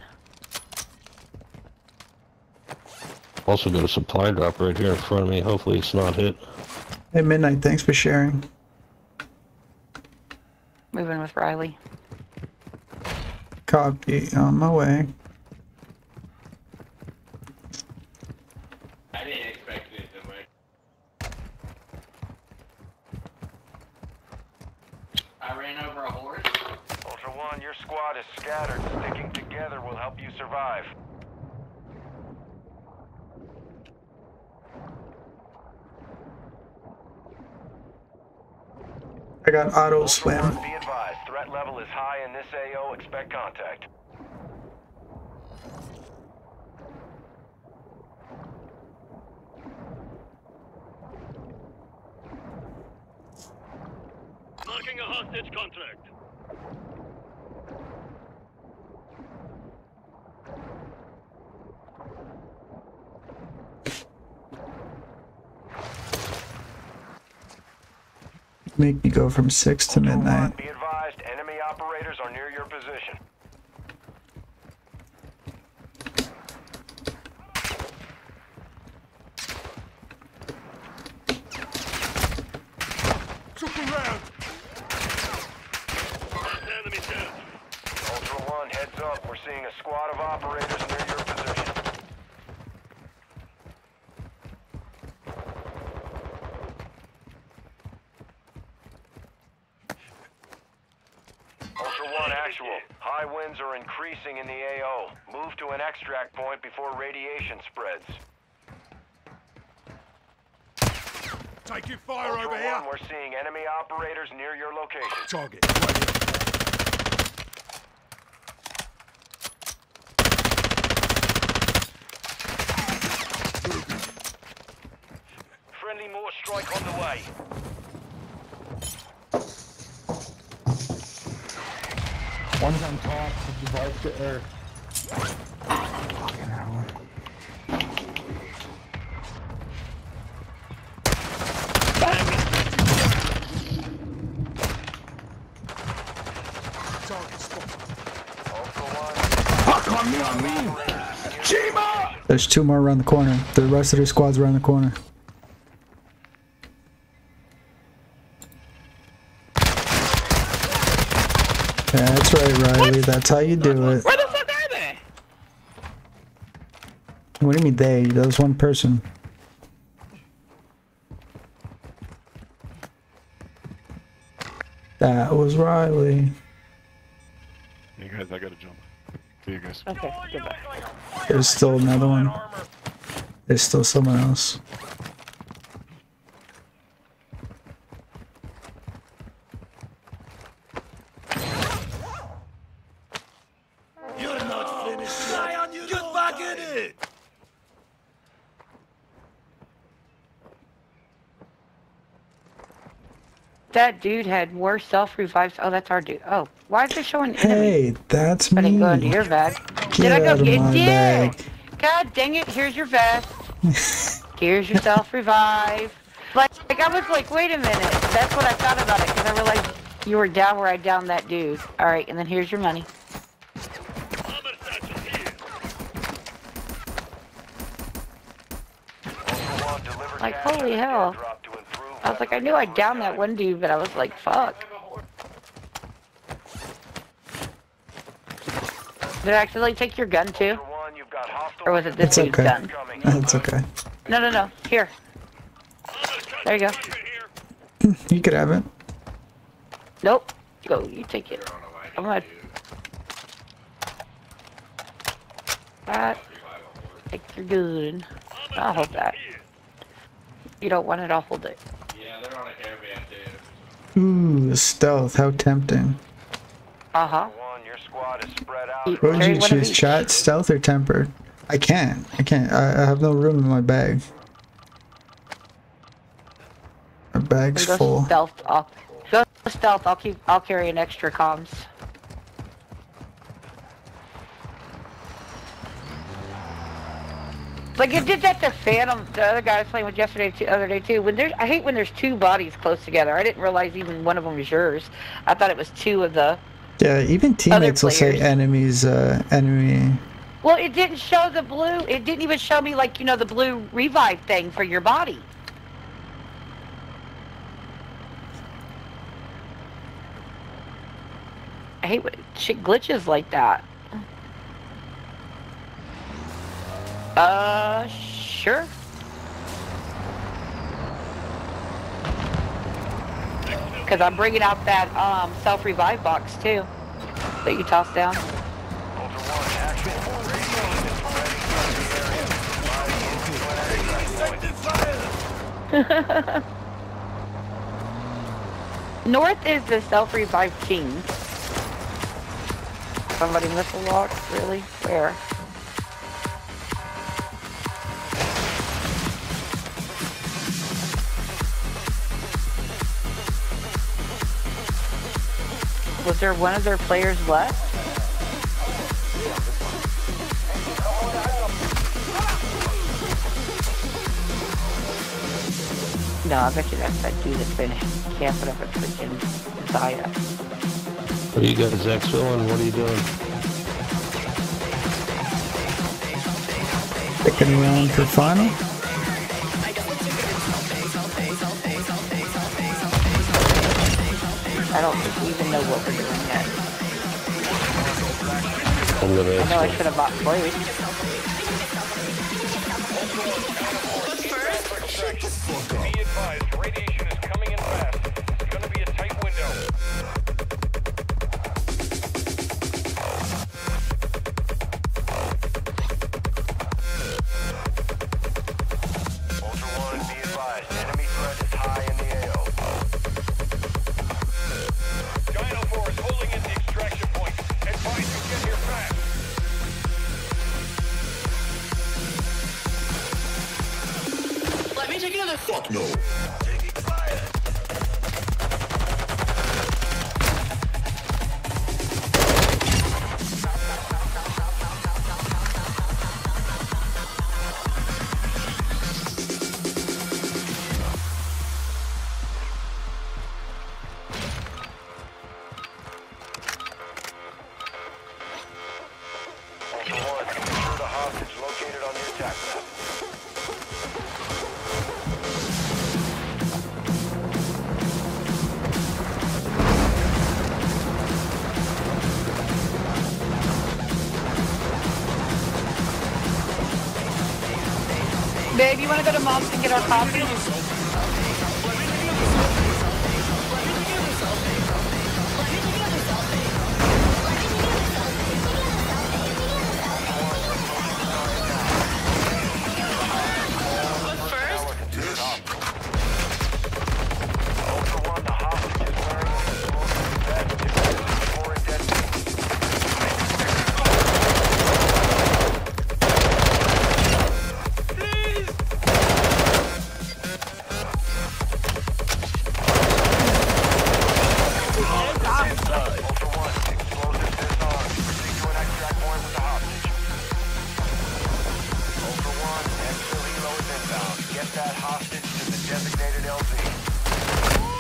Also got a supply drop right here in front of me. Hopefully it's not hit. Hey, Midnight, thanks for sharing. Moving with Riley. Copy, on my way. I didn't expect it to work. I ran over a horse. Ultra One, your squad is scattered. Sticking together will help you survive. I got auto Ultra swim. One, be advised. Threat level is high in this AO. Expect contact. Marking a hostage contract. Make me go from 6 to Ultra One, midnight. be advised. Enemy operators are near your position. Look around. Enemy down. Ultra One, 1, heads up. We're seeing a squad of operators near your position. Ultra 1 actual. High winds are increasing in the AO. Move to an extract point before radiation spreads. Taking fire Ultra over 1, here. we're seeing enemy operators near your location. Target. Right here. Friendly mortar strike on the way. One's on top of the device or fucking hell. Target spotted. Ultra 1. Fuck on me! Chima! There's 2 more around the corner. The rest of their squad's around the corner. That's right, Riley. That's how you do it. Where the fuck are they? What do you mean they? That was one person. That was Riley. Hey guys, I gotta jump. See you guys. Okay, goodbye. There's still another one. There's still someone else. You're not finished yet. Get back in it. That dude had more self-revives. Oh, that's our dude. Oh, why is it showing enemy? Hey, that's I didn't go into me. your bag. Did Get I go out of get my it? bag. God dang it, here's your vest. Here's your self-revive. Like, I was like, wait a minute. That's what I thought about it, because I realized you were down where I downed that dude. Alright, and then here's your money. Like, holy hell. I was like, I knew I downed that one dude, but I was like, fuck. Did I accidentally take your gun too? Or was it this It's dude's okay. gun? It's okay. No, no, no. Here. There you go. You could have it. Nope. Go, you take it. I'm gonna... That. Take your gun. I'll hold that. You don't want it, I'll hold it. Yeah, they're on a caravan too. Ooh, stealth. How tempting. Uh-huh. What would you choose, chat, stealth, or tempered? I can't. I have no room in my bag. My bag's Go full. Stealth. Go stealth. I'll carry an extra comms. Like it did that to Phantom, the other guy I was playing with yesterday, the other day too. I hate when there's 2 bodies close together. I didn't realize even one of them was yours. I thought it was 2 of the. Yeah, even teammates will say enemies, enemy. Well, it didn't show the blue. It didn't even show me, like, you know, the blue revive thing for your body. I hate when shit glitches like that. Sure. Because I'm bringing out that, self-revive box, too. That you tossed down. North is the self-revive king. Somebody missile lock? Really? Where? Was there one of their players left? No, I bet you that's that dude that's been camping up at freaking Zaya. What are you guys exfilling? What are you doing? Sticking around for fun? I don't think we even know what we're doing yet. I'm gonna I know I should have bought plates. Be advised, radiation is coming in fast. It's gonna be a tight window. Ultra One, be advised, enemy threat is high in the AO. Dino 4 is holding in the extraction point. Advise you get here fast. Let me take another. Fuck no. Taking fire. Ultra One, secure the hostage located on your attack map. Babe, you want to go to Mom's and get our coffee? Ultra One, the hostage is wearing a explosive vest before it detonates. Ultra One, explosive disarmed. Proceed to an extract point with the hostage. Ultra One, exfil helo is inbound. Get that hostage to the designated LZ.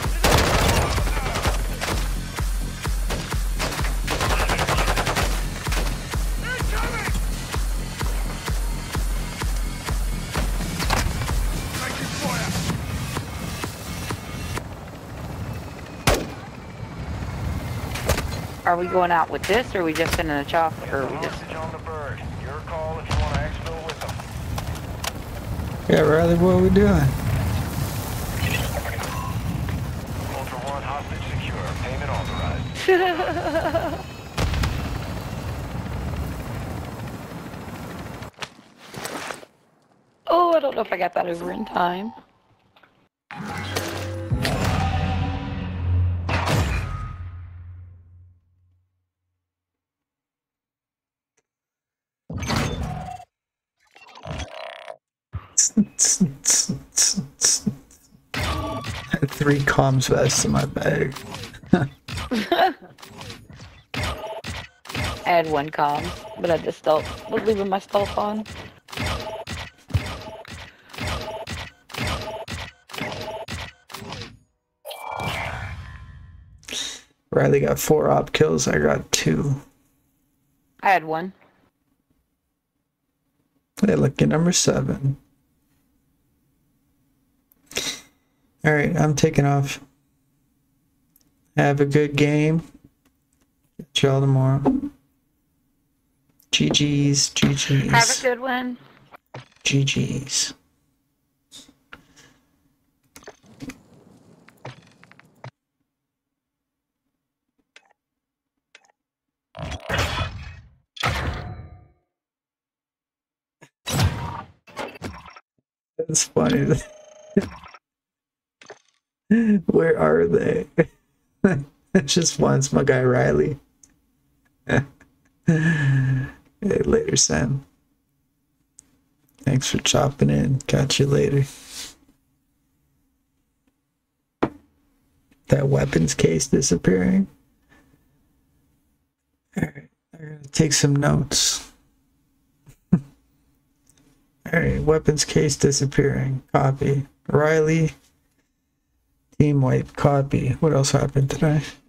Are we going out with this, or are we just in a chopper? Or are we just... Hostage on the bird. Your call if you want to exfil with them. Yeah, Riley, what are we doing? Ultra One, hostage secure. Payment authorized. Oh, I don't know if I got that over in time. I had 3 comms vests in my bag. I had 1 comm, but I just was leaving my stealth on. Riley got 4 op kills, I got 2. I had 1. Hey, look at number 7. Alright, I'm taking off. Have a good game. Catch y'all tomorrow. GG's, GG's. Have a good one. GG's. That's funny. Where are they? Just once, my guy Riley. Hey, later, Sam. Thanks for chopping in. Catch you later. That weapons case disappearing. Alright, I gotta take some notes. Alright, weapons case disappearing. Copy. Riley. Team wipe. Copy. What else happened today?